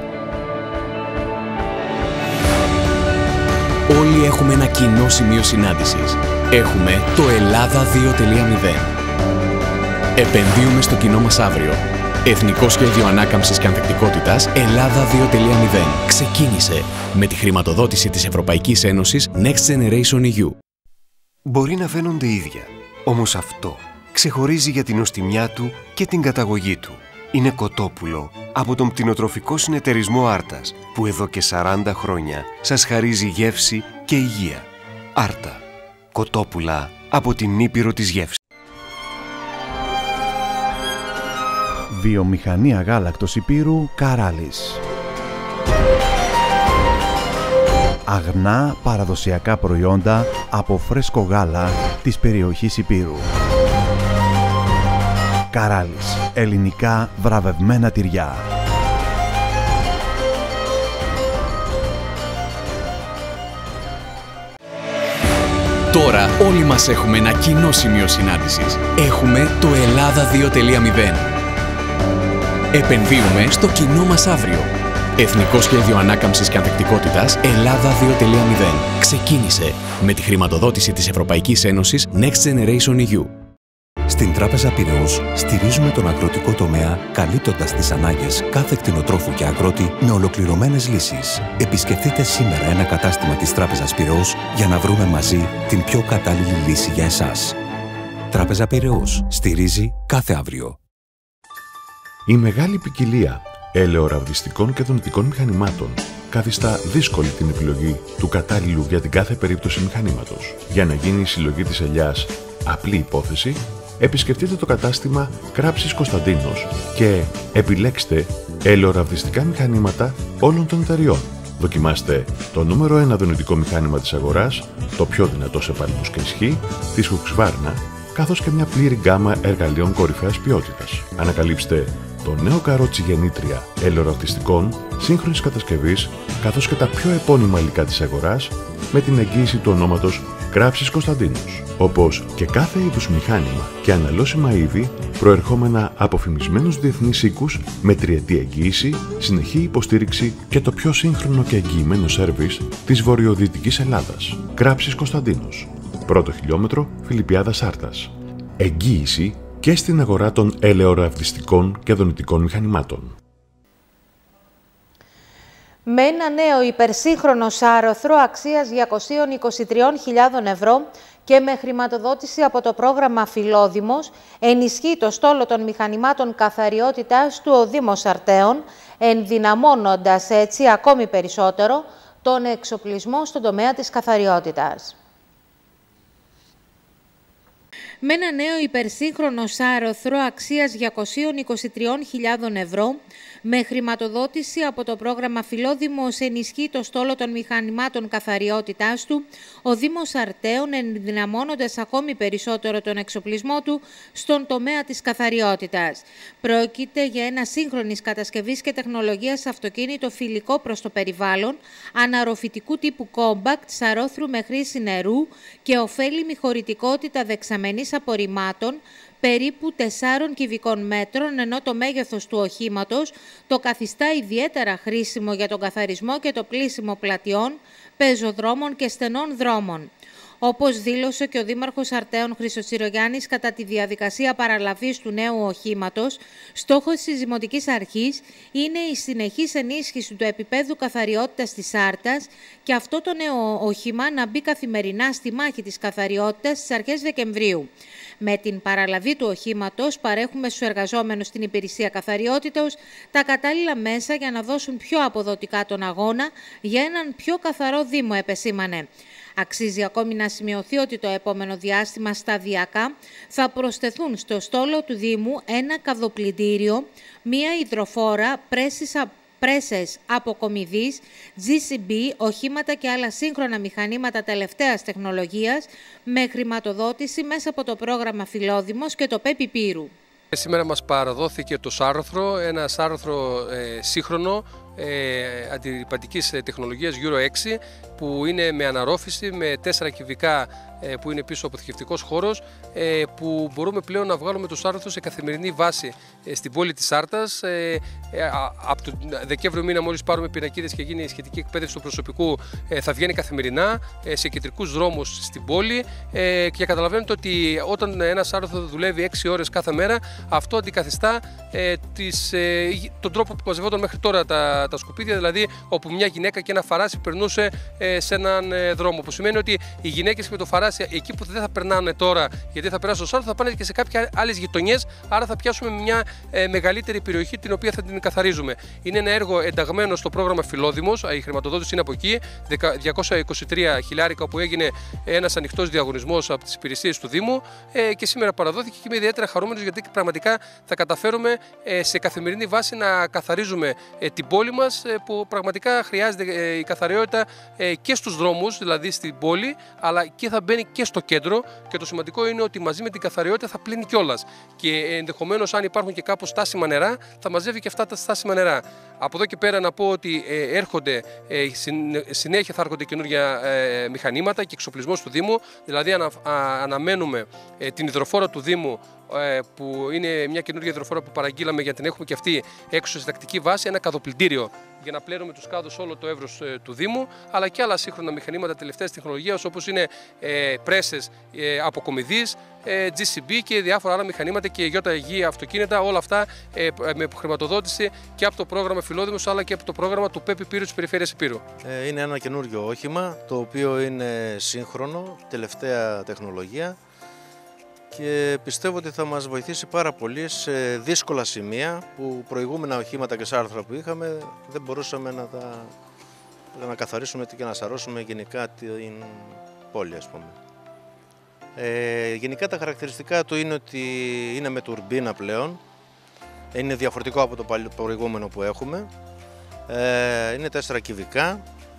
Όλοι έχουμε ένα κοινό σημείο συνάντησης. Έχουμε το Ελλάδα 2.0. Επενδύουμε στο κοινό μας αύριο. Εθνικό Σχέδιο Ανάκαμψης και Ανθεκτικότητας Ελλάδα 2.0. Ξεκίνησε με τη χρηματοδότηση της Ευρωπαϊκής Ένωσης Next Generation EU. Μπορεί να φαίνονται ίδια, όμως αυτό ξεχωρίζει για την νοστιμιά του και την καταγωγή του. Είναι κοτόπουλο από τον κτηνοτροφικό συνεταιρισμό Άρτας, που εδώ και 40 χρόνια σας χαρίζει γεύση και υγεία. Άρτα. Κοτόπουλα από την Ήπειρο της γεύσης. Βιομηχανία γάλακτος Υπήρου Καράλης. Αγνά παραδοσιακά προϊόντα από φρέσκο γάλα της περιοχής Υπήρου. Καράλης. Ελληνικά βραβευμένα τυριά. Τώρα όλοι μας έχουμε ένα κοινό σημείο συνάντησης. Έχουμε το Ελλάδα 2.0. Επενδύουμε στο κοινό μας αύριο. Εθνικό Σχέδιο Ανάκαμψης και Ανθεκτικότητας Ελλάδα 2.0. Ξεκίνησε με τη χρηματοδότηση της Ευρωπαϊκής Ένωσης Next Generation EU. Στην Τράπεζα Πειραιώς στηρίζουμε τον αγροτικό τομέα, καλύπτοντας τις ανάγκες κάθε κτηνοτρόφου και αγρότη με ολοκληρωμένες λύσεις. Επισκεφτείτε σήμερα ένα κατάστημα της Τράπεζας Πειραιώς για να βρούμε μαζί την πιο κατάλληλη λύση για εσάς. Τράπεζα Πειραιώς στηρίζει κάθε αύριο. Η μεγάλη ποικιλία ελαιοραβδιστικών και δονητικών μηχανημάτων καθιστά δύσκολη την επιλογή του κατάλληλου για την κάθε περίπτωση μηχανήματος. Για να γίνει η συλλογή της ελιάς απλή υπόθεση, επισκεφτείτε το κατάστημα Κράψης Κωνσταντίνος και επιλέξτε ελαιοραβδιστικά μηχανήματα όλων των εταιριών. Δοκιμάστε το νούμερο 1 δονητικό μηχάνημα της αγοράς, το πιο δυνατό σε παλμούς και ισχύ, της Husqvarna, καθώς και μια πλήρη γκάμα εργαλείων κορυφαίας ποιότητας. Ανακαλύψτε το νέο καρότσι γεννήτρια ελαιοραβδιστικών σύγχρονης κατασκευής, καθώς και τα πιο επώνυμα υλικά της αγοράς με την εγγύηση του ονόματος Κράψης Κωνσταντίνος, όπως και κάθε είδους μηχάνημα και αναλώσιμα είδη προερχόμενα από φημισμένους διεθνείς οίκους με τριετή εγγύηση, συνεχή υποστήριξη και το πιο σύγχρονο και εγγυημένο σέρβις της βορειοδυτικής Ελλάδας. Κράψης Κωνσταντίνος. Πρώτο χιλιόμετρο Φιλιππιάδας Άρτας. Εγγύηση και στην αγορά των ελαιοραβδιστικών και δονητικών μηχανημάτων. Με ένα νέο υπερσύγχρονο σάρωθρο αξίας 223.000 ευρώ και με χρηματοδότηση από το πρόγραμμα Φιλόδημος, ενισχύει το στόλο των μηχανημάτων καθαριότητας του ο Δήμος Αρτέων, ενδυναμώνοντας έτσι ακόμη περισσότερο τον εξοπλισμό στον τομέα της καθαριότητας. Με ένα νέο υπερσύγχρονο σάρωθρο αξίας 223.000 ευρώ, με χρηματοδότηση από το πρόγραμμα Φιλόδημος, ενισχύει το στόλο των μηχανημάτων καθαριότητάς του, ο Δήμος Αρτέων, ενδυναμώνοντας ακόμη περισσότερο τον εξοπλισμό του στον τομέα της καθαριότητας. Πρόκειται για ένα σύγχρονης κατασκευής και τεχνολογίας αυτοκίνητο φιλικό προς το περιβάλλον, αναρροφητικού τύπου compact, σαρόθρου με χρήση νερού και ωφέλιμη χωρητικότητα δεξαμενής απορριμμάτων, περίπου 4 κυβικών μέτρων, ενώ το μέγεθος του οχήματος το καθιστά ιδιαίτερα χρήσιμο για τον καθαρισμό και το πλύσιμο πλατιών, πεζοδρόμων και στενών δρόμων. Όπως δήλωσε και ο Δήμαρχος Αρτέων Χρυσοστηρογιάννης κατά τη διαδικασία παραλαβής του νέου οχήματος, στόχος της Δημοτικής Αρχής είναι η συνεχής ενίσχυση του επίπεδου καθαριότητας της Άρτας και αυτό το νέο όχημα να μπει καθημερινά στη μάχη της καθαριότητας στις αρχές Δεκεμβρίου. Με την παραλαβή του οχήματος παρέχουμε στους εργαζόμενους στην υπηρεσία καθαριότητας τα κατάλληλα μέσα για να δώσουν πιο αποδοτικά τον αγώνα για έναν πιο καθαρό Δήμο, επεσήμανε. Αξίζει ακόμη να σημειωθεί ότι το επόμενο διάστημα σταδιακά θα προσθεθούν στο στόλο του Δήμου ένα καδοπλυντήριο, μία υδροφόρα, πρέσες αποκομιδής, GCB, οχήματα και άλλα σύγχρονα μηχανήματα τελευταίας τεχνολογίας με χρηματοδότηση μέσα από το πρόγραμμα Φιλόδημος και το ΠΕΠ Πύρου. Σήμερα μας παραδόθηκε το σάρρωθρο, ένα σάρρωθρο σύγχρονο αντιρρυπαντικής τεχνολογίας Euro 6 που είναι με αναρρόφηση, με 4 κυβικά που είναι πίσω αποθηκευτικός χώρος, που μπορούμε πλέον να βγάλουμε το σάρρωθρο σε καθημερινή βάση στην πόλη της Άρτας. Από τον Δεκέμβριο μήνα, μόλις πάρουμε πινακίδες και γίνει η σχετική εκπαίδευση του προσωπικού, θα βγαίνει καθημερινά σε κεντρικούς δρόμους στην πόλη, και καταλαβαίνετε ότι όταν ένα σάρρωθρο δουλεύει 6 ώρες κάθε μέρα, αυτό αντικαθιστά τον τρόπο που μαζευόταν μέχρι τώρα τα σκουπίδια, δηλαδή όπου μια γυναίκα και ένα φαράσι περνούσε σε έναν δρόμο. Που σημαίνει ότι οι γυναίκες με το φαράσι, εκεί που δεν θα περνάνε τώρα, γιατί θα περάσουν στο σάρρωθρο, θα πάνε και σε κάποιες άλλες γειτονιές. Άρα θα πιάσουμε μια μεγαλύτερη περιοχή, την οποία θα την καθαρίζουμε. Είναι ένα έργο ενταγμένο στο πρόγραμμα Φιλόδημος. Η χρηματοδότηση είναι από εκεί. 223 χιλιάρικα, που έγινε ένας ανοιχτός διαγωνισμός από τις υπηρεσίες του Δήμου. Και σήμερα παραδόθηκε και είμαι ιδιαίτερα χαρούμενος, γιατί πραγματικά θα καταφέρουμε σε καθημερινή βάση να καθαρίζουμε την πόλη μας, που πραγματικά χρειάζεται η καθαριότητα και στους δρόμους, δηλαδή στην πόλη, αλλά και θα μπαίνει και στο κέντρο. Και το σημαντικό είναι ότι μαζί με την καθαριότητα θα πλύνει κιόλας. Και ενδεχομένως, αν υπάρχουν και κάπου στάσιμα νερά, θα μαζεύει και αυτά τα στάσιμα νερά. Από εδώ και πέρα να πω ότι συνέχεια θα έρχονται καινούργια μηχανήματα και εξοπλισμός του Δήμου. Δηλαδή αναμένουμε την υδροφόρα του Δήμου, που είναι μια καινούργια υδροφόρα που παραγγείλαμε, για την έχουμε και αυτή έξω σε τακτική βάση, ένα καδοπλυντήριο για να πλένουμε τους κάδους όλο το εύρος του Δήμου, αλλά και άλλα σύγχρονα μηχανήματα τελευταίας τεχνολογίας, όπως είναι πρέσες αποκομιδής, GCB και διάφορα άλλα μηχανήματα και ΙΓ αυτοκίνητα, όλα αυτά με χρηματοδότηση και από το πρόγραμμα Φιλόδημος, αλλά και από το πρόγραμμα του ΠΕΠ Πύρου της Περιφέρειας Ηπείρου. Είναι ένα καινούργιο όχημα, το οποίο είναι σύγχρονο, τελευταία τεχνολογία, και πιστεύω ότι θα μας βοηθήσει πάρα πολύ σε δύσκολα σημεία που προηγούμενα οχήματα και σάρθρα που είχαμε δεν μπορούσαμε να καθαρίσουμε και να σαρώσουμε γενικά την πόλη, ας πούμε. Γενικά τα χαρακτηριστικά του είναι ότι είναι με τουρμπίνα πλέον, είναι διαφορετικό από το προηγούμενο που έχουμε, είναι 4 κυβικά.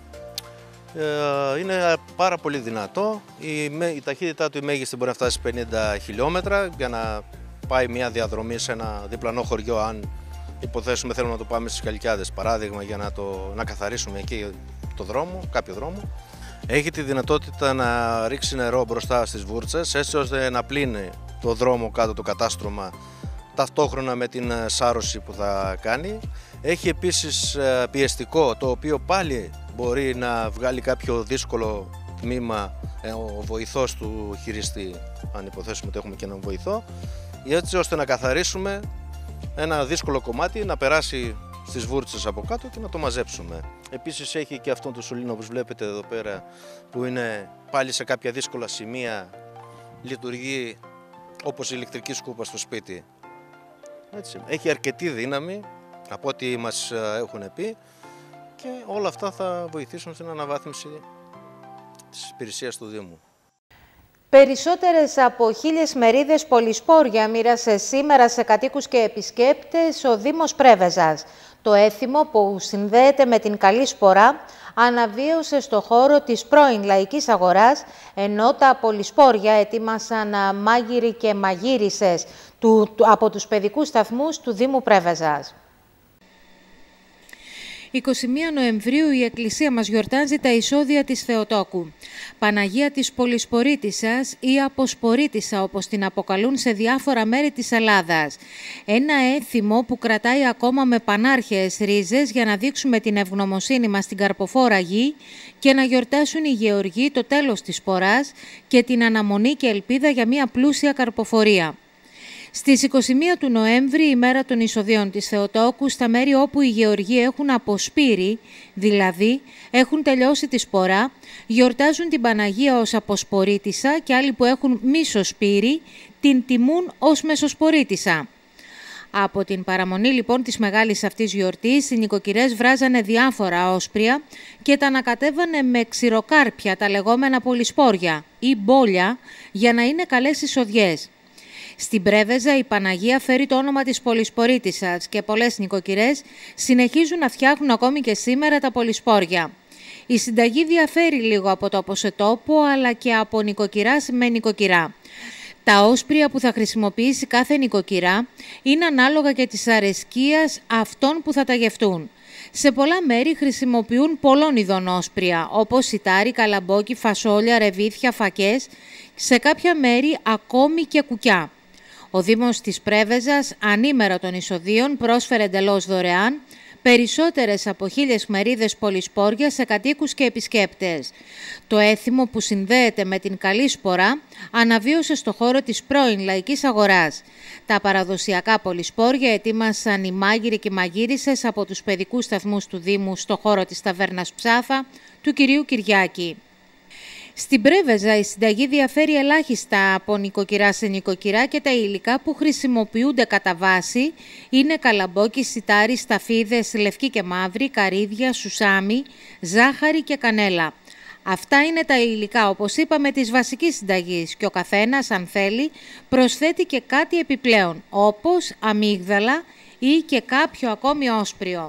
Είναι πάρα πολύ δυνατό, η ταχύτητά του η μέγιστη μπορεί να φτάσει 50 χιλιόμετρα για να πάει μια διαδρομή σε ένα διπλανό χωριό, αν υποθέσουμε θέλουμε να το πάμε στις Χαλκιάδες παράδειγμα, για να καθαρίσουμε εκεί κάποιο δρόμο. Έχει τη δυνατότητα να ρίξει νερό μπροστά στις βούρτσες, έτσι ώστε να πλύνει το δρόμο κάτω το κατάστρωμα ταυτόχρονα με την σάρωση που θα κάνει. Έχει επίσης πιεστικό, το οποίο πάλι μπορεί να βγάλει κάποιο δύσκολο τμήμα ο βοηθός του χειριστή, αν υποθέσουμε ότι έχουμε και έναν βοηθό, έτσι ώστε να καθαρίσουμε ένα δύσκολο κομμάτι, να περάσει στις βούρτσες από κάτω και να το μαζέψουμε. Επίσης έχει και αυτόν το σωλήνο, όπως βλέπετε εδώ πέρα, που είναι πάλι σε κάποια δύσκολα σημεία, λειτουργεί όπως η ηλεκτρική σκούπα στο σπίτι. Έτσι. Έχει αρκετή δύναμη από ό,τι μας έχουν πει, και όλα αυτά θα βοηθήσουν στην αναβάθμιση της υπηρεσίας του Δήμου. Περισσότερες από 1.000 μερίδες πολυσπόρια μοίρασε σήμερα σε κατοίκους και επισκέπτες ο Δήμος Πρέβεζας. Το έθιμο, που συνδέεται με την καλή σπορά, αναβίωσε στο χώρο της πρώην λαϊκής αγοράς, ενώ τα πολυσπόρια ετοίμασαν μάγειροι και μαγείρισες από τους παιδικούς σταθμούς του Δήμου Πρέβεζας. 21 Νοεμβρίου η Εκκλησία μας γιορτάζει τα εισόδια της Θεοτόκου. Παναγία της Πολυσπορίτισσας ή Αποσπορίτισσα, όπως την αποκαλούν σε διάφορα μέρη της Ελλάδας. Ένα έθιμο που κρατάει ακόμα με πανάρχαιες ρίζες για να δείξουμε την ευγνωμοσύνη μας στην καρποφόρα γη και να γιορτάσουν οι γεωργοί το τέλος της σποράς και την αναμονή και ελπίδα για μια πλούσια καρποφορία. Στις 21 του Νοέμβρη, η μέρα των εισοδείων της Θεοτόκου, στα μέρη όπου οι γεωργοί έχουν αποσπείρει, δηλαδή έχουν τελειώσει τη σπορά, γιορτάζουν την Παναγία ως αποσπορήτισσα και άλλοι που έχουν μισοσπείρει την τιμούν ως μεσοσπορήτισσα. Από την παραμονή λοιπόν της μεγάλης αυτής γιορτής, οι νοικοκυρές βράζανε διάφορα όσπρια και τα ανακατέβανε με ξηροκάρπια, τα λεγόμενα πολυσπόρια ή μπόλια, για να είναι καλές εισοδιές. Στην Πρέβεζα η Παναγία φέρει το όνομα της πολυσπορήτισσας και πολλές νοικοκυρές συνεχίζουν να φτιάχνουν ακόμη και σήμερα τα πολυσπόρια. Η συνταγή διαφέρει λίγο από τόπο σε τόπο, αλλά και από νοικοκυρά με νοικοκυρά. Τα όσπρια που θα χρησιμοποιήσει κάθε νοικοκυρά είναι ανάλογα και της αρεσκίας αυτών που θα τα γευτούν. Σε πολλά μέρη χρησιμοποιούν πολλών ειδών όσπρια, όπως σιτάρι, καλαμπόκι, φασόλια, ρεβίθια, φακές, σε κάποια μέρη ακόμη και κουκιά. Ο Δήμος της Πρέβεζας, ανήμερα των εισοδείων, πρόσφερε εντελώς δωρεάν περισσότερες από 1.000 μερίδες πολυσπόρια σε κατοίκους και επισκέπτες. Το έθιμο που συνδέεται με την καλή σπορά αναβίωσε στο χώρο της πρώην Λαϊκής Αγοράς. Τα παραδοσιακά πολυσπόρια ετοίμασαν οι μάγειροι και οι μαγείρισες από τους παιδικούς σταθμούς του Δήμου στο χώρο της ταβέρνας Ψάθα του κυρίου Κυριάκη. Στην Πρέβεζα η συνταγή διαφέρει ελάχιστα από νοικοκυρά σε νοικοκυρά και τα υλικά που χρησιμοποιούνται κατά βάση είναι καλαμπόκι, σιτάρι, σταφίδες, λευκή και μαύρη, καρύδια, σουσάμι, ζάχαρη και κανέλα. Αυτά είναι τα υλικά, όπως είπαμε, της βασικής συνταγής και ο καθένας, αν θέλει, προσθέτει και κάτι επιπλέον, όπως αμύγδαλα ή και κάποιο ακόμη όσπριο.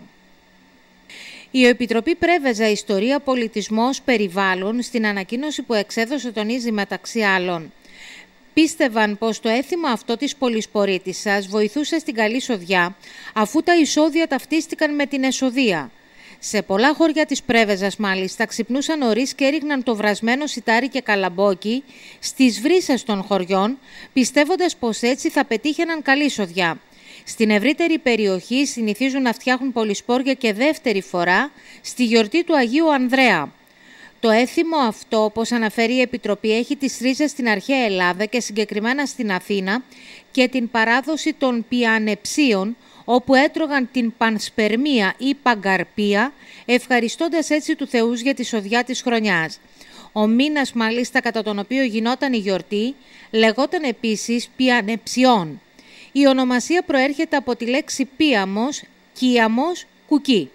Η Επιτροπή Πρέβεζα Ιστορία, Πολιτισμός, Περιβάλλον, στην ανακοίνωση που εξέδωσε τονίζει μεταξύ άλλων: πίστευαν πως το έθιμο αυτό της πολυσπορήτισσας βοηθούσε στην καλή σοδιά, αφού τα εισόδια ταυτίστηκαν με την εσοδεία. Σε πολλά χωριά της Πρέβεζας, μάλιστα, ξυπνούσαν νωρίς και έριχναν το βρασμένο σιτάρι και καλαμπόκι στις βρύσες των χωριών, πιστεύοντας πως έτσι θα πετύχαιναν καλή σοδιά. Στην ευρύτερη περιοχή συνηθίζουν να φτιάχνουν πολυσπόρια και δεύτερη φορά στη γιορτή του Αγίου Ανδρέα. Το έθιμο αυτό, όπως αναφέρει η Επιτροπή, έχει τις ρίζες στην αρχαία Ελλάδα και συγκεκριμένα στην Αθήνα και την παράδοση των πιανεψίων, όπου έτρωγαν την πανσπερμία ή παγκαρπία, ευχαριστώντας έτσι του θεούς για τη σοδιά της χρονιάς. Ο μήνας, μάλιστα, κατά τον οποίο γινόταν η γιορτή, λεγόταν επίσης πιανεψιών. Η ονομασία προέρχεται από τη λέξη πίαμος, κύαμος, κουκί.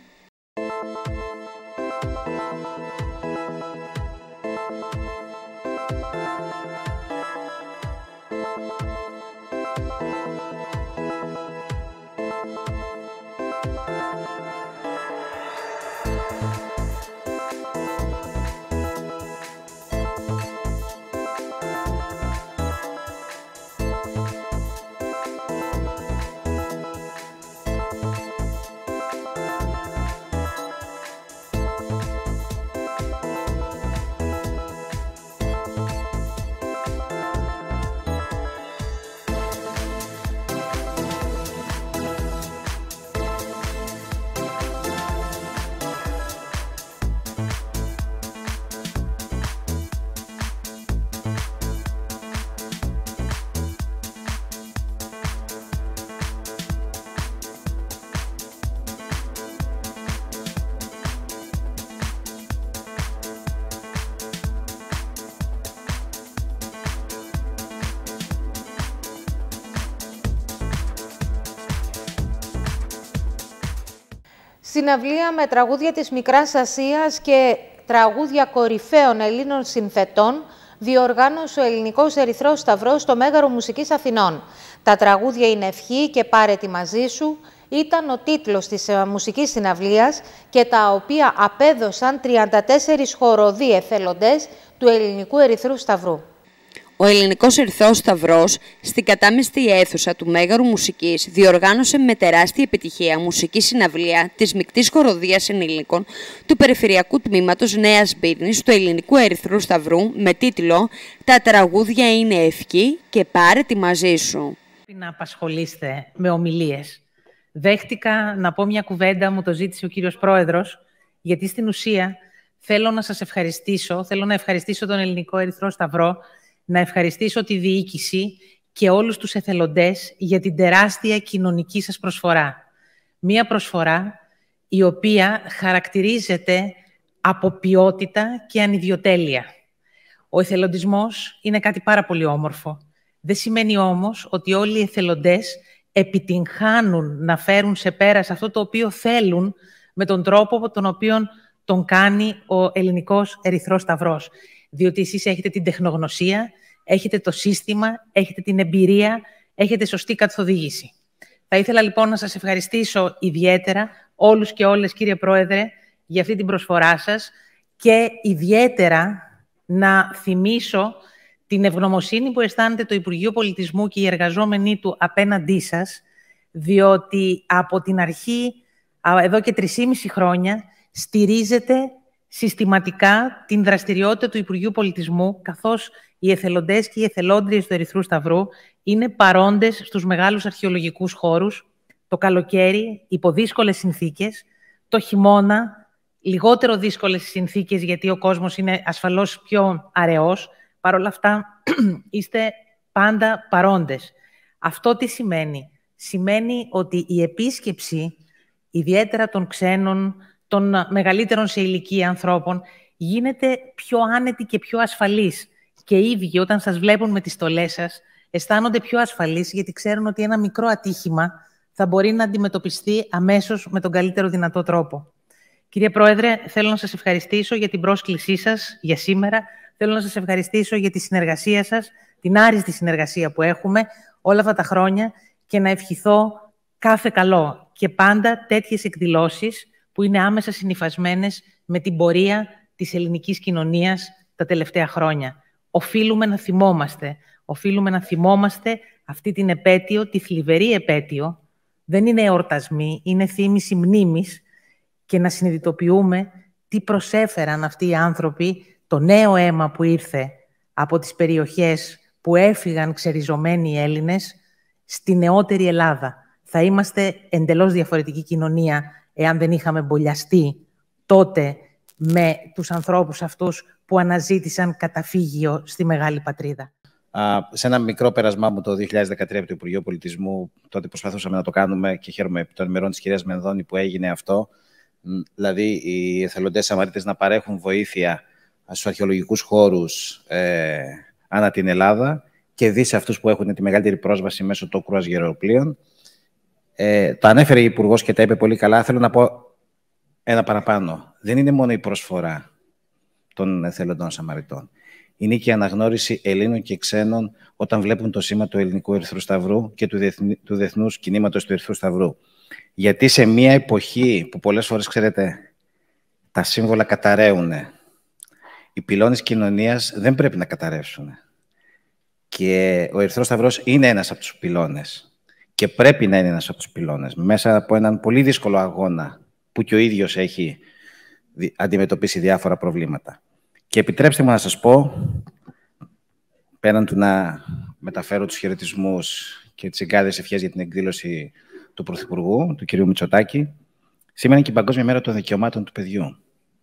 Συναυλία με τραγούδια της Μικράς Ασίας και τραγούδια κορυφαίων Ελλήνων συνθετών διοργάνωσε ο Ελληνικός Ερυθρός Σταυρός στο Μέγαρο Μουσικής Αθηνών. Τα τραγούδια είναι «Ευχή» και «Πάρε τη μαζί σου» ήταν ο τίτλος της μουσικής συναυλίας και τα οποία απέδωσαν 34 χοροδοί εθελοντές του Ελληνικού Ερυθρού Σταυρού. Ο Ελληνικός Ερυθρός Σταυρός στην κατάμεστη αίθουσα του Μέγαρου Μουσικής διοργάνωσε με τεράστια επιτυχία μουσική συναυλία της Μικτής Χοροδίας Ενήλικων του Περιφερειακού Τμήματος Νέας Μπύρνης του Ελληνικού Ερυθρού Σταυρού με τίτλο «Τα τραγούδια είναι ευχή και πάρε τη μαζί σου». Να απασχολείστε με ομιλίες. Δέχτηκα να πω μια κουβέντα, μου το ζήτησε ο κύριος Πρόεδρος, γιατί στην ουσία θέλω να σας ευχαριστήσω, θέλω να ευχαριστήσω τον Ελληνικό Ερυθρό Σταυρό, να ευχαριστήσω τη διοίκηση και όλους τους εθελοντές για την τεράστια κοινωνική σας προσφορά. Μία προσφορά η οποία χαρακτηρίζεται από ποιότητα και ανιδιοτέλεια. Ο εθελοντισμός είναι κάτι πάρα πολύ όμορφο. Δεν σημαίνει όμως ότι όλοι οι εθελοντές επιτυγχάνουν να φέρουν σε πέρας αυτό το οποίο θέλουν με τον τρόπο από τον οποίο τον κάνει ο Ελληνικός Ερυθρός Σταυρός. Διότι εσείς έχετε την τεχνογνωσία, έχετε το σύστημα, έχετε την εμπειρία, έχετε σωστή καθοδήγηση. Θα ήθελα λοιπόν να σας ευχαριστήσω ιδιαίτερα όλους και όλες, κύριε Πρόεδρε, για αυτή την προσφορά σας και ιδιαίτερα να θυμίσω την ευγνωμοσύνη που αισθάνεται το Υπουργείο Πολιτισμού και οι εργαζόμενοι του απέναντί σας, διότι από την αρχή, εδώ και 3,5 χρόνια, στηρίζεται συστηματικά την δραστηριότητα του Υπουργείου Πολιτισμού, καθώς οι εθελοντές και οι εθελόντριες του Ερυθρού Σταυρού είναι παρόντες στους μεγάλους αρχαιολογικούς χώρους, το καλοκαίρι, υπό δύσκολες συνθήκες, το χειμώνα, λιγότερο δύσκολες συνθήκες, γιατί ο κόσμος είναι ασφαλώς πιο αραιός. Παρ' όλα αυτά, είστε πάντα παρόντες. Αυτό τι σημαίνει? Σημαίνει ότι η επίσκεψη, ιδιαίτερα των ξένων, των μεγαλύτερων σε ηλικία ανθρώπων, γίνεται πιο άνετη και πιο ασφαλής. Και οι ίδιοι, όταν σας βλέπουν με τις στολές σας, αισθάνονται πιο ασφαλείς, γιατί ξέρουν ότι ένα μικρό ατύχημα θα μπορεί να αντιμετωπιστεί αμέσως με τον καλύτερο δυνατό τρόπο. Κύριε Πρόεδρε, θέλω να σας ευχαριστήσω για την πρόσκλησή σας για σήμερα. Θέλω να σας ευχαριστήσω για τη συνεργασία σας, την άριστη συνεργασία που έχουμε όλα αυτά τα χρόνια και να ευχηθώ κάθε καλό και πάντα τέτοιες εκδηλώσεις που είναι άμεσα συνυφασμένες με την πορεία της ελληνικής κοινωνίας τα τελευταία χρόνια. Οφείλουμε να θυμόμαστε αυτή την επέτειο, τη θλιβερή επέτειο. Δεν είναι εορτασμοί, είναι θύμηση μνήμης και να συνειδητοποιούμε τι προσέφεραν αυτοί οι άνθρωποι, το νέο αίμα που ήρθε από τις περιοχές που έφυγαν ξεριζωμένοι οι Έλληνες στη νεότερη Ελλάδα. Θα είμαστε εντελώς διαφορετική κοινωνία εάν δεν είχαμε μπολιαστεί τότε με τους ανθρώπους αυτούς που αναζήτησαν καταφύγιο στη Μεγάλη Πατρίδα. Σε ένα μικρό πέρασμά μου το 2013 από το Υπουργείο Πολιτισμού, τότε προσπαθούσαμε να το κάνουμε και χαίρομαι των ημερών της κυρίας Μενδώνη που έγινε αυτό. Δηλαδή, οι εθελοντές Σαμαρίτες να παρέχουν βοήθεια στους αρχαιολογικούς χώρους ανά την Ελλάδα και δει σε αυτούς που έχουν τη μεγαλύτερη πρόσβαση μέσω των κρουαζιεροπλοίων. Το ανέφερε η Υπουργός και τα είπε πολύ καλά. Θέλω να πω ένα παραπάνω. Δεν είναι μόνο η προσφορά των εθελοντών Σαμαριτών. Είναι και η αναγνώριση Ελλήνων και ξένων όταν βλέπουν το σήμα του Ελληνικού Ερυθρού Σταυρού και του Διεθνούς Κινήματος του Ερυθρού Σταυρού. Γιατί σε μια εποχή που πολλές φορές, ξέρετε, τα σύμβολα καταραίουν, οι πυλώνες κοινωνίας δεν πρέπει να καταρρεύσουν. Και ο Ερυθρός Σταυρός είναι ένας από τους πυλώνες. Και πρέπει να είναι ένας από τους πυλώνες. Μέσα από έναν πολύ δύσκολο αγώνα που και ο ίδιος έχει αντιμετωπίσει διάφορα προβλήματα. Και επιτρέψτε μου να σας πω, πέραν του να μεταφέρω τους χαιρετισμούς και τις εγκάδες ευχές για την εκδήλωση του Πρωθυπουργού, του κ. Μητσοτάκη, σήμερα είναι και η Παγκόσμια Μέρα των Δικαιωμάτων του Παιδιού.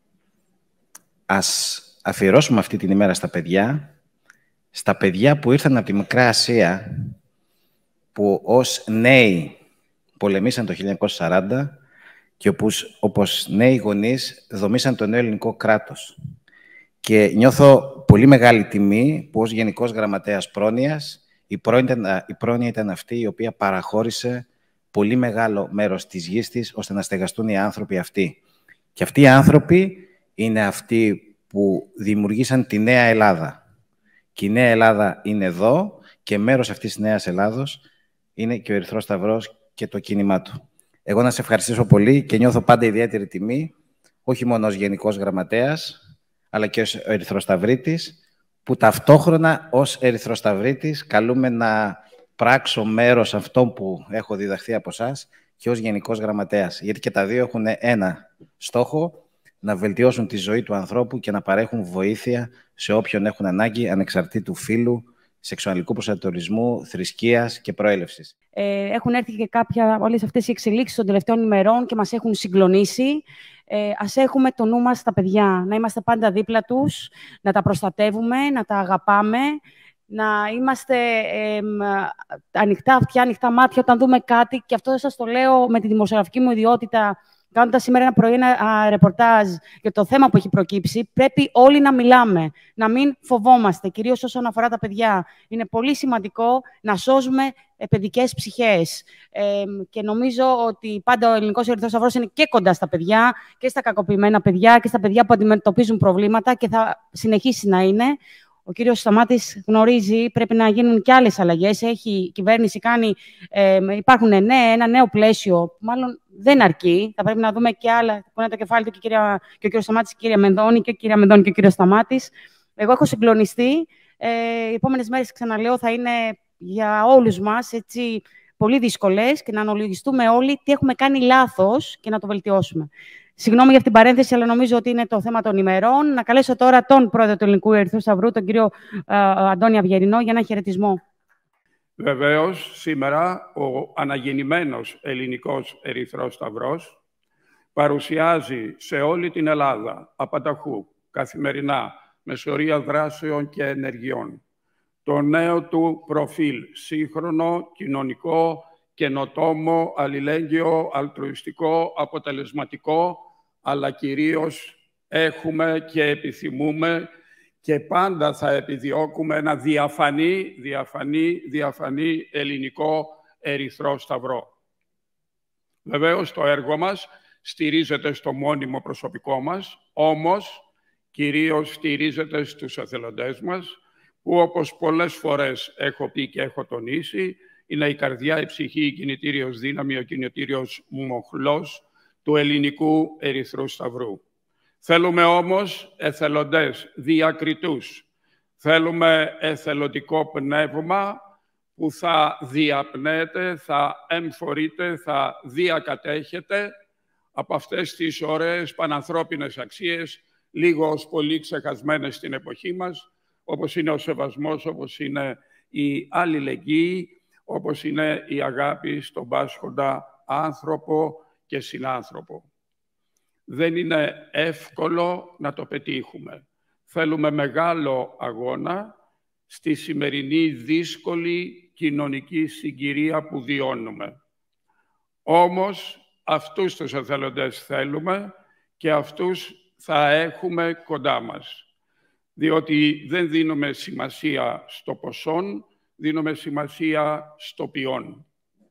Ας αφιερώσουμε αυτή την ημέρα στα παιδιά που ήρθαν από τη Μικρά Ασία, που ως νέοι πολεμήσαν το 1940 και όπως νέοι γονείς δομήσαν το νέο ελληνικό κράτος. Και νιώθω πολύ μεγάλη τιμή που ως Γενικός Γραμματέας Πρόνοιας η πρόνοια ήταν αυτή η οποία παραχώρησε πολύ μεγάλο μέρος της γης της ώστε να στεγαστούν οι άνθρωποι αυτοί. Και αυτοί οι άνθρωποι είναι αυτοί που δημιουργήσαν τη Νέα Ελλάδα. Και η Νέα Ελλάδα είναι εδώ και μέρος αυτής της Νέας Ελλάδος είναι και ο Ερυθρός Σταυρός και το κίνημά του. Εγώ να σε ευχαριστήσω πολύ και νιώθω πάντα ιδιαίτερη τιμή, όχι μόνο ως Γενικός Γραμματέας, αλλά και ως Ερυθροσταυρίτης, που ταυτόχρονα ως Ερυθροσταυρίτης καλούμε να πράξω μέρος αυτών που έχω διδαχθεί από εσάς και ως Γενικός Γραμματέας. Γιατί και τα δύο έχουν ένα στόχο, να βελτιώσουν τη ζωή του ανθρώπου και να παρέχουν βοήθεια σε όποιον έχουν ανάγκη, ανεξαρτήτου φύλου, σεξουαλικού προσανατολισμού, θρησκείας και προέλευσης. Έχουν έρθει και όλες αυτές οι εξελίξεις των τελευταίων ημερών και μας έχουν συγκλονίσει. Ας έχουμε το νου μας στα παιδιά, να είμαστε πάντα δίπλα τους, να τα προστατεύουμε, να τα αγαπάμε, να είμαστε ανοιχτά αυτιά, ανοιχτά μάτια όταν δούμε κάτι. Και αυτό σας το λέω με τη δημοσιογραφική μου ιδιότητα, κάνοντας σήμερα ένα πρωί ένα ρεπορτάζ για το θέμα που έχει προκύψει. Πρέπει όλοι να μιλάμε, να μην φοβόμαστε, κυρίως όσον αφορά τα παιδιά. Είναι πολύ σημαντικό να σώζουμε παιδικές ψυχές. Και νομίζω ότι πάντα ο Ελληνικός Ερυθρός Σταυρός είναι και κοντά στα παιδιά και στα κακοποιημένα παιδιά και στα παιδιά που αντιμετωπίζουν προβλήματα και θα συνεχίσει να είναι. Ο κύριος Σταμάτης γνωρίζει, πρέπει να γίνουν και άλλες αλλαγές. Η κυβέρνηση κάνει, υπάρχουν ένα νέο πλαίσιο, μάλλον δεν αρκεί. Θα πρέπει να δούμε και άλλα, που είναι το κεφάλι του και ο κύριος Σταμάτης και η κυρία Μενδώνη, και η κυρία Μενδώνη και ο κύριος Σταμάτης. Εγώ έχω συγκλονιστεί. Οι επόμενες μέρες, ξαναλέω, θα είναι για όλους μας έτσι, πολύ δύσκολες και να αναλογιστούμε όλοι τι έχουμε κάνει λάθος και να το βελτιώσουμε. Συγγνώμη για αυτήν την παρένθεση, αλλά νομίζω ότι είναι το θέμα των ημερών. Να καλέσω τώρα τον πρόεδρο του Ελληνικού Ερυθρού Σταυρού, τον κύριο Αντώνη Αυγερινό, για ένα χαιρετισμό. Βεβαίως, σήμερα ο αναγεννημένος Ελληνικός Ερυθρός Σταυρός παρουσιάζει σε όλη την Ελλάδα, απαταχού, καθημερινά, με σωρία δράσεων και ενεργειών, το νέο του προφίλ, σύγχρονο, κοινωνικό, καινοτόμο, αλληλέγγυο, αλτρουιστικό, αποτελεσματικό, αλλά κυρίως έχουμε και επιθυμούμε και πάντα θα επιδιώκουμε ένα διαφανή ελληνικό Ερυθρό Σταυρό. Βεβαίως, το έργο μας στηρίζεται στο μόνιμο προσωπικό μας, όμως κυρίως στηρίζεται στους εθελοντές μας, που όπως πολλές φορές έχω πει και έχω τονίσει, είναι η καρδιά, η ψυχή, η κινητήριος δύναμη, ο κινητήριος μοχλός του Ελληνικού Ερυθρού Σταυρού. Θέλουμε όμως εθελοντές διακριτούς. Θέλουμε εθελοντικό πνεύμα που θα διαπνέεται, θα εμφορείται, θα διακατέχεται από αυτές τις ωραίες πανανθρώπινες αξίες, λίγος πολύ ξεχασμένες στην εποχή μας, όπως είναι ο σεβασμός, όπως είναι η αλληλεγγύη, όπως είναι η αγάπη στον πάσχοντα άνθρωπο και συνάνθρωπο. Δεν είναι εύκολο να το πετύχουμε. Θέλουμε μεγάλο αγώνα στη σημερινή δύσκολη κοινωνική συγκυρία που βιώνουμε. Όμως αυτούς τους εθελοντές θέλουμε και αυτούς θα έχουμε κοντά μας. Διότι δεν δίνουμε σημασία στο ποσόν, δίνουμε σημασία στο ποιόν.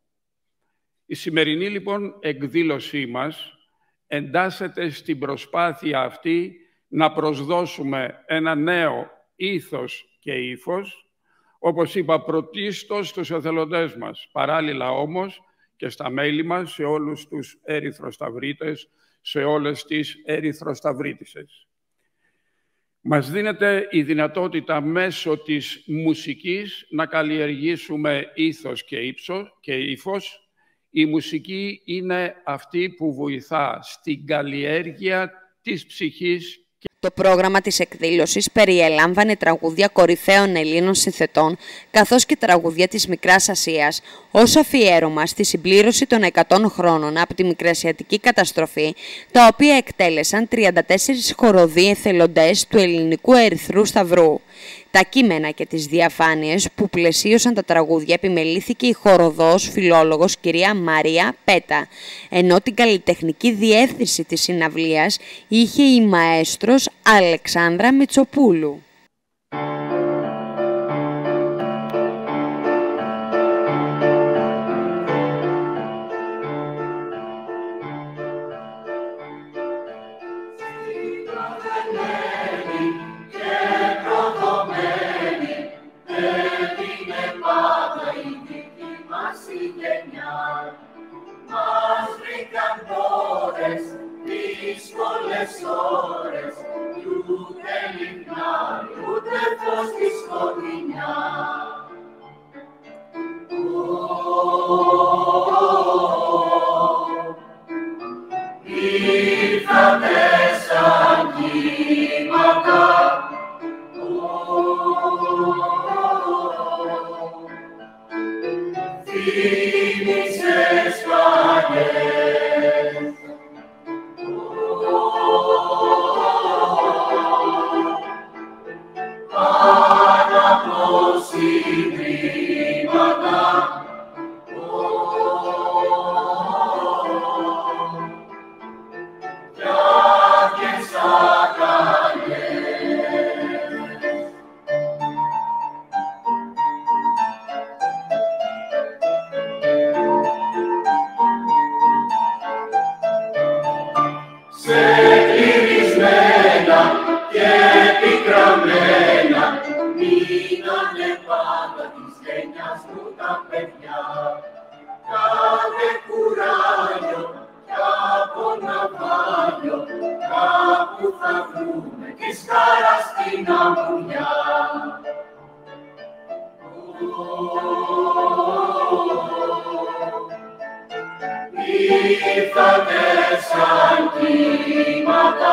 Η σημερινή λοιπόν εκδήλωσή μας εντάσσεται στην προσπάθεια αυτή να προσδώσουμε ένα νέο ήθος και ύφος, όπως είπα πρωτίστως στους εθελοντές μας, παράλληλα όμως και στα μέλη μας, σε όλους τους ερυθροσταυρίτες, σε όλες τις ερυθροσταυρίτισσες. Μας δίνεται η δυνατότητα μέσω της μουσικής να καλλιεργήσουμε ήθος και ύφος. Η μουσική είναι αυτή που βοηθά στην καλλιέργεια της ψυχής. Το πρόγραμμα της εκδήλωσης περιέλαμβανε τραγούδια κορυφαίων Ελλήνων συνθετών, καθώς και τραγούδια της Μικράς Ασίας, ως αφιέρωμα στη συμπλήρωση των 100 χρόνων από τη Μικρασιατική καταστροφή, τα οποία εκτέλεσαν 34 χοροδοί εθελοντές του Ελληνικού Ερυθρού Σταυρού. Τα κείμενα και τις διαφάνειες που πλαισίωσαν τα τραγούδια επιμελήθηκε η χοροδός φιλόλογος κυρία Μαρία Πέτα, ενώ την καλλιτεχνική διεύθυνση της συναυλίας είχε η μαέστρος Αλεξάνδρα Μητσοπούλου. Μας βρήκαν πόρες, δύσκολες ώρες, κι ούτε λιχνάρι, ούτε φως στη σκοτεινιά. Ήρθατε σαν κύματα, θύμισες παλιές. γραμμένα, μείνανε πάντα της γενιάς μου τα παιδιά. Κάθε κουράγιο, κάπου ναυάγιο, κάπου θα βρούμε τη σκάρα στην αμμουδιά. Ήρθατε σαν κύματα,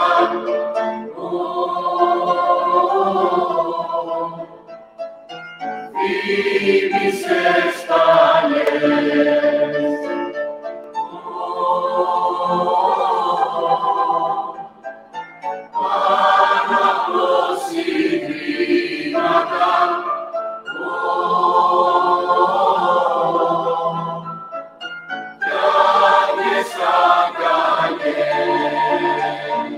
θύμησες παλιές. Πάνω από συγκρίματα, κι άγνες αγκαλιές.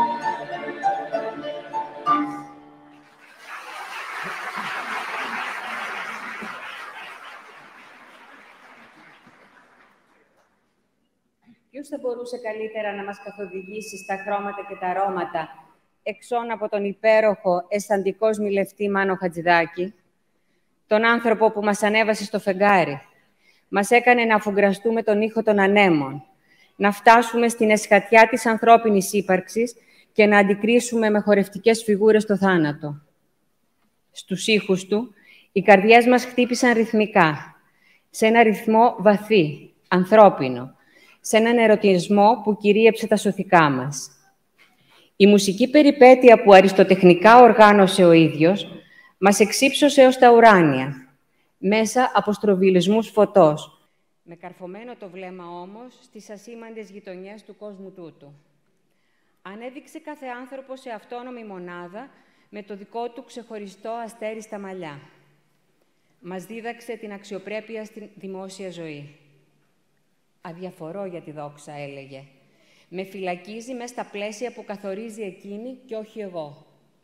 Ποιος θα μπορούσε καλύτερα να μας καθοδηγήσει στα χρώματα και τα αρώματα, εξών από τον υπέροχο αισθαντικό σμιλευτή Μάνο Χατζηδάκη, τον άνθρωπο που μας ανέβασε στο φεγγάρι, μας έκανε να αφουγκραστούμε τον ήχο των ανέμων, να φτάσουμε στην εσχατιά της ανθρώπινης ύπαρξης και να αντικρίσουμε με χορευτικές φιγούρες το θάνατο. Στους ήχους του, οι καρδιές μας χτύπησαν ρυθμικά, σε ένα ρυθμό βαθύ, ανθρώπινο, σε έναν ερωτισμό που κυρίεψε τα σωθικά μας. Η μουσική περιπέτεια που αριστοτεχνικά οργάνωσε ο ίδιος μας εξύψωσε ως τα ουράνια, μέσα από στροβιλισμούς φωτός, με καρφωμένο το βλέμμα όμως στις ασήμαντες γειτονιές του κόσμου τούτου. Ανέδειξε κάθε άνθρωπο σε αυτόνομη μονάδα με το δικό του ξεχωριστό αστέρι στα μαλλιά. Μας δίδαξε την αξιοπρέπεια στη δημόσια ζωή. «Αδιαφορώ για τη δόξα», έλεγε. «Με φυλακίζει μες στα πλαίσια που καθορίζει εκείνη και όχι εγώ».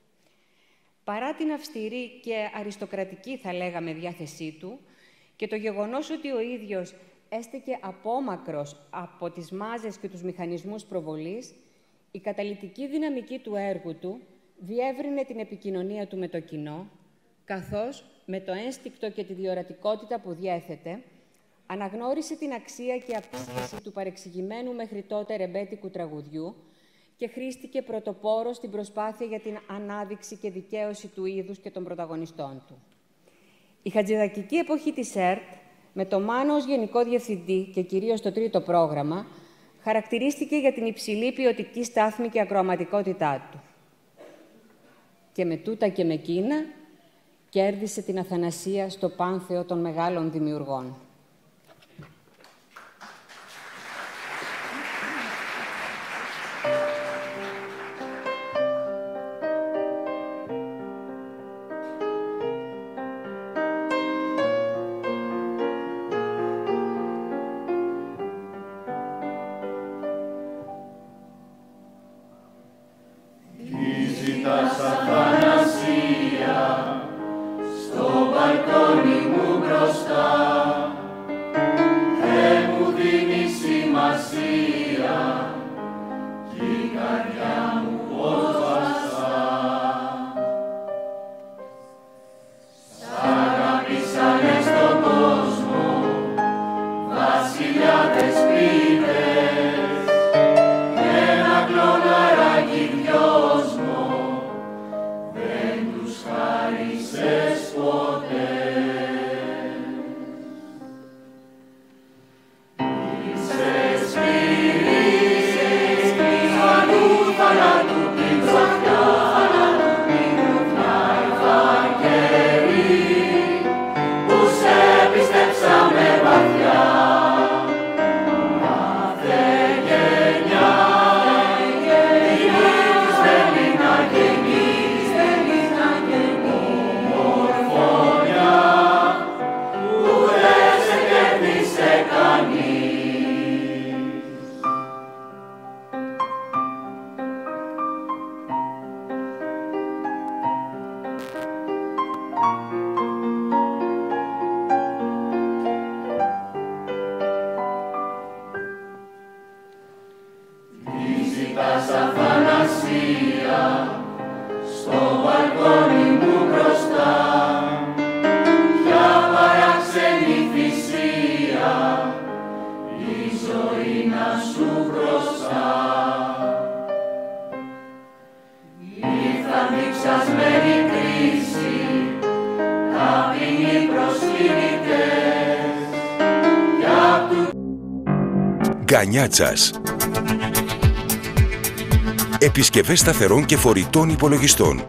Παρά την αυστηρή και αριστοκρατική, θα λέγαμε, διάθεσή του και το γεγονός ότι ο ίδιος έστεκε απόμακρος από τις μάζες και τους μηχανισμούς προβολής, η καταλυτική δυναμική του έργου του διεύρυνε την επικοινωνία του με το κοινό, καθώς με το ένστικτο και τη διορατικότητα που διέθετε, αναγνώρισε την αξία και απίστηση του παρεξηγημένου μέχρι τότε ρεμπέτικου τραγουδιού και χρήστηκε πρωτοπόρο στην προσπάθεια για την ανάδειξη και δικαίωση του είδους και των πρωταγωνιστών του. Η χατζηδακική εποχή της ΕΡΤ, με το Μάνο ως Γενικό Διευθυντή και κυρίως το τρίτο πρόγραμμα, χαρακτηρίστηκε για την υψηλή ποιοτική στάθμη και ακροαματικότητά του. Και με τούτα και με εκείνα, κέρδισε την αθανασία στο πάνθεο των μεγάλων δημιουργών. σας μένει κρίση, ταπεινοί προσφυγητές, κι απ' του... Γκανιάτσας. Επισκευές σταθερών και φορητών υπολογιστών.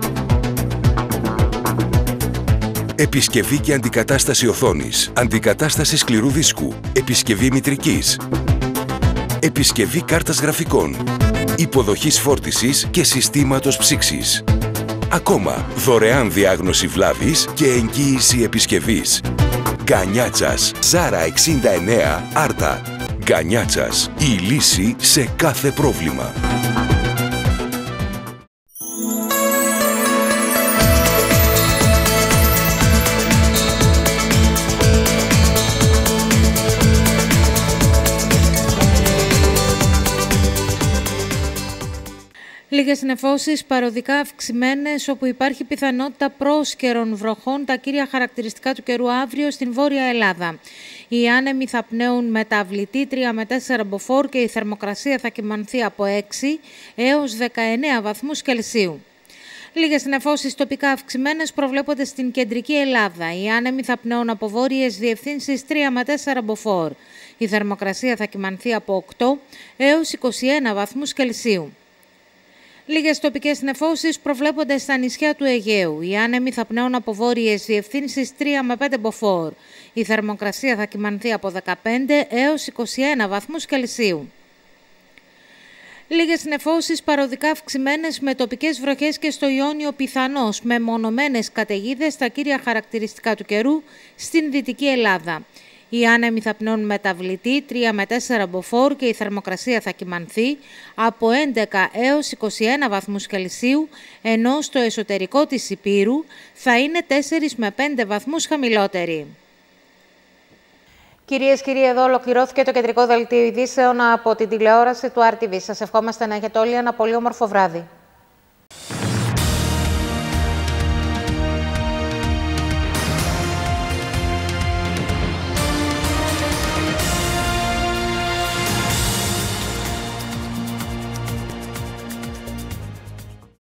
Επισκευή και αντικατάσταση οθόνης, αντικατάσταση σκληρού δίσκου, επισκευή μητρικής, επισκευή κάρτας γραφικών, υποδοχής φόρτισης και συστήματος ψήξης. Ακόμα, δωρεάν διάγνωση βλάβης και εγγύηση επισκευής. Γκανιάτσας, Ζάρα 69, Άρτα. Γκανιάτσας, η λύση σε κάθε πρόβλημα. Λίγες νεφώσεις παροδικά αυξημένες, όπου υπάρχει πιθανότητα πρόσκαιρων βροχών, τα κύρια χαρακτηριστικά του καιρού αύριο στην Βόρεια Ελλάδα. Οι άνεμοι θα πνέουν μεταβλητή 3 με 4 μποφόρ και η θερμοκρασία θα κυμανθεί από 6 έως 19 βαθμούς Κελσίου. Λίγες νεφώσεις τοπικά αυξημένες προβλέπονται στην κεντρική Ελλάδα. Οι άνεμοι θα πνέουν από βόρειες διευθύνσεις 3 με 4 μποφόρ. Η θερμοκρασία θα κυμανθεί από 8 έως 21 βαθμούς Κελσίου. Λίγες τοπικές νεφώσεις προβλέπονται στα νησιά του Αιγαίου. Οι άνεμοι θα πνέουν από βόρειες διευθύνσεις 3 με 5 μποφόρ. Η θερμοκρασία θα κυμανθεί από 15 έως 21 βαθμούς Κελσίου. Λίγες νεφώσεις παροδικά αυξημένες με τοπικές βροχές και στο Ιόνιο πιθανώς, με μονομένες καταιγίδες στα κύρια χαρακτηριστικά του καιρού στην Δυτική Ελλάδα. Οι άνεμοι θα πνέουν μεταβλητή 3 με 4 μποφόρ και η θερμοκρασία θα κυμανθεί από 11 έως 21 βαθμούς Κελσίου, ενώ στο εσωτερικό της Ηπείρου θα είναι 4 με 5 βαθμούς χαμηλότερη. Κυρίες και κύριοι, εδώ ολοκληρώθηκε το κεντρικό δελτίο ειδήσεων από την τηλεόραση του RTV. Σας ευχόμαστε να έχετε όλοι ένα πολύ όμορφο βράδυ.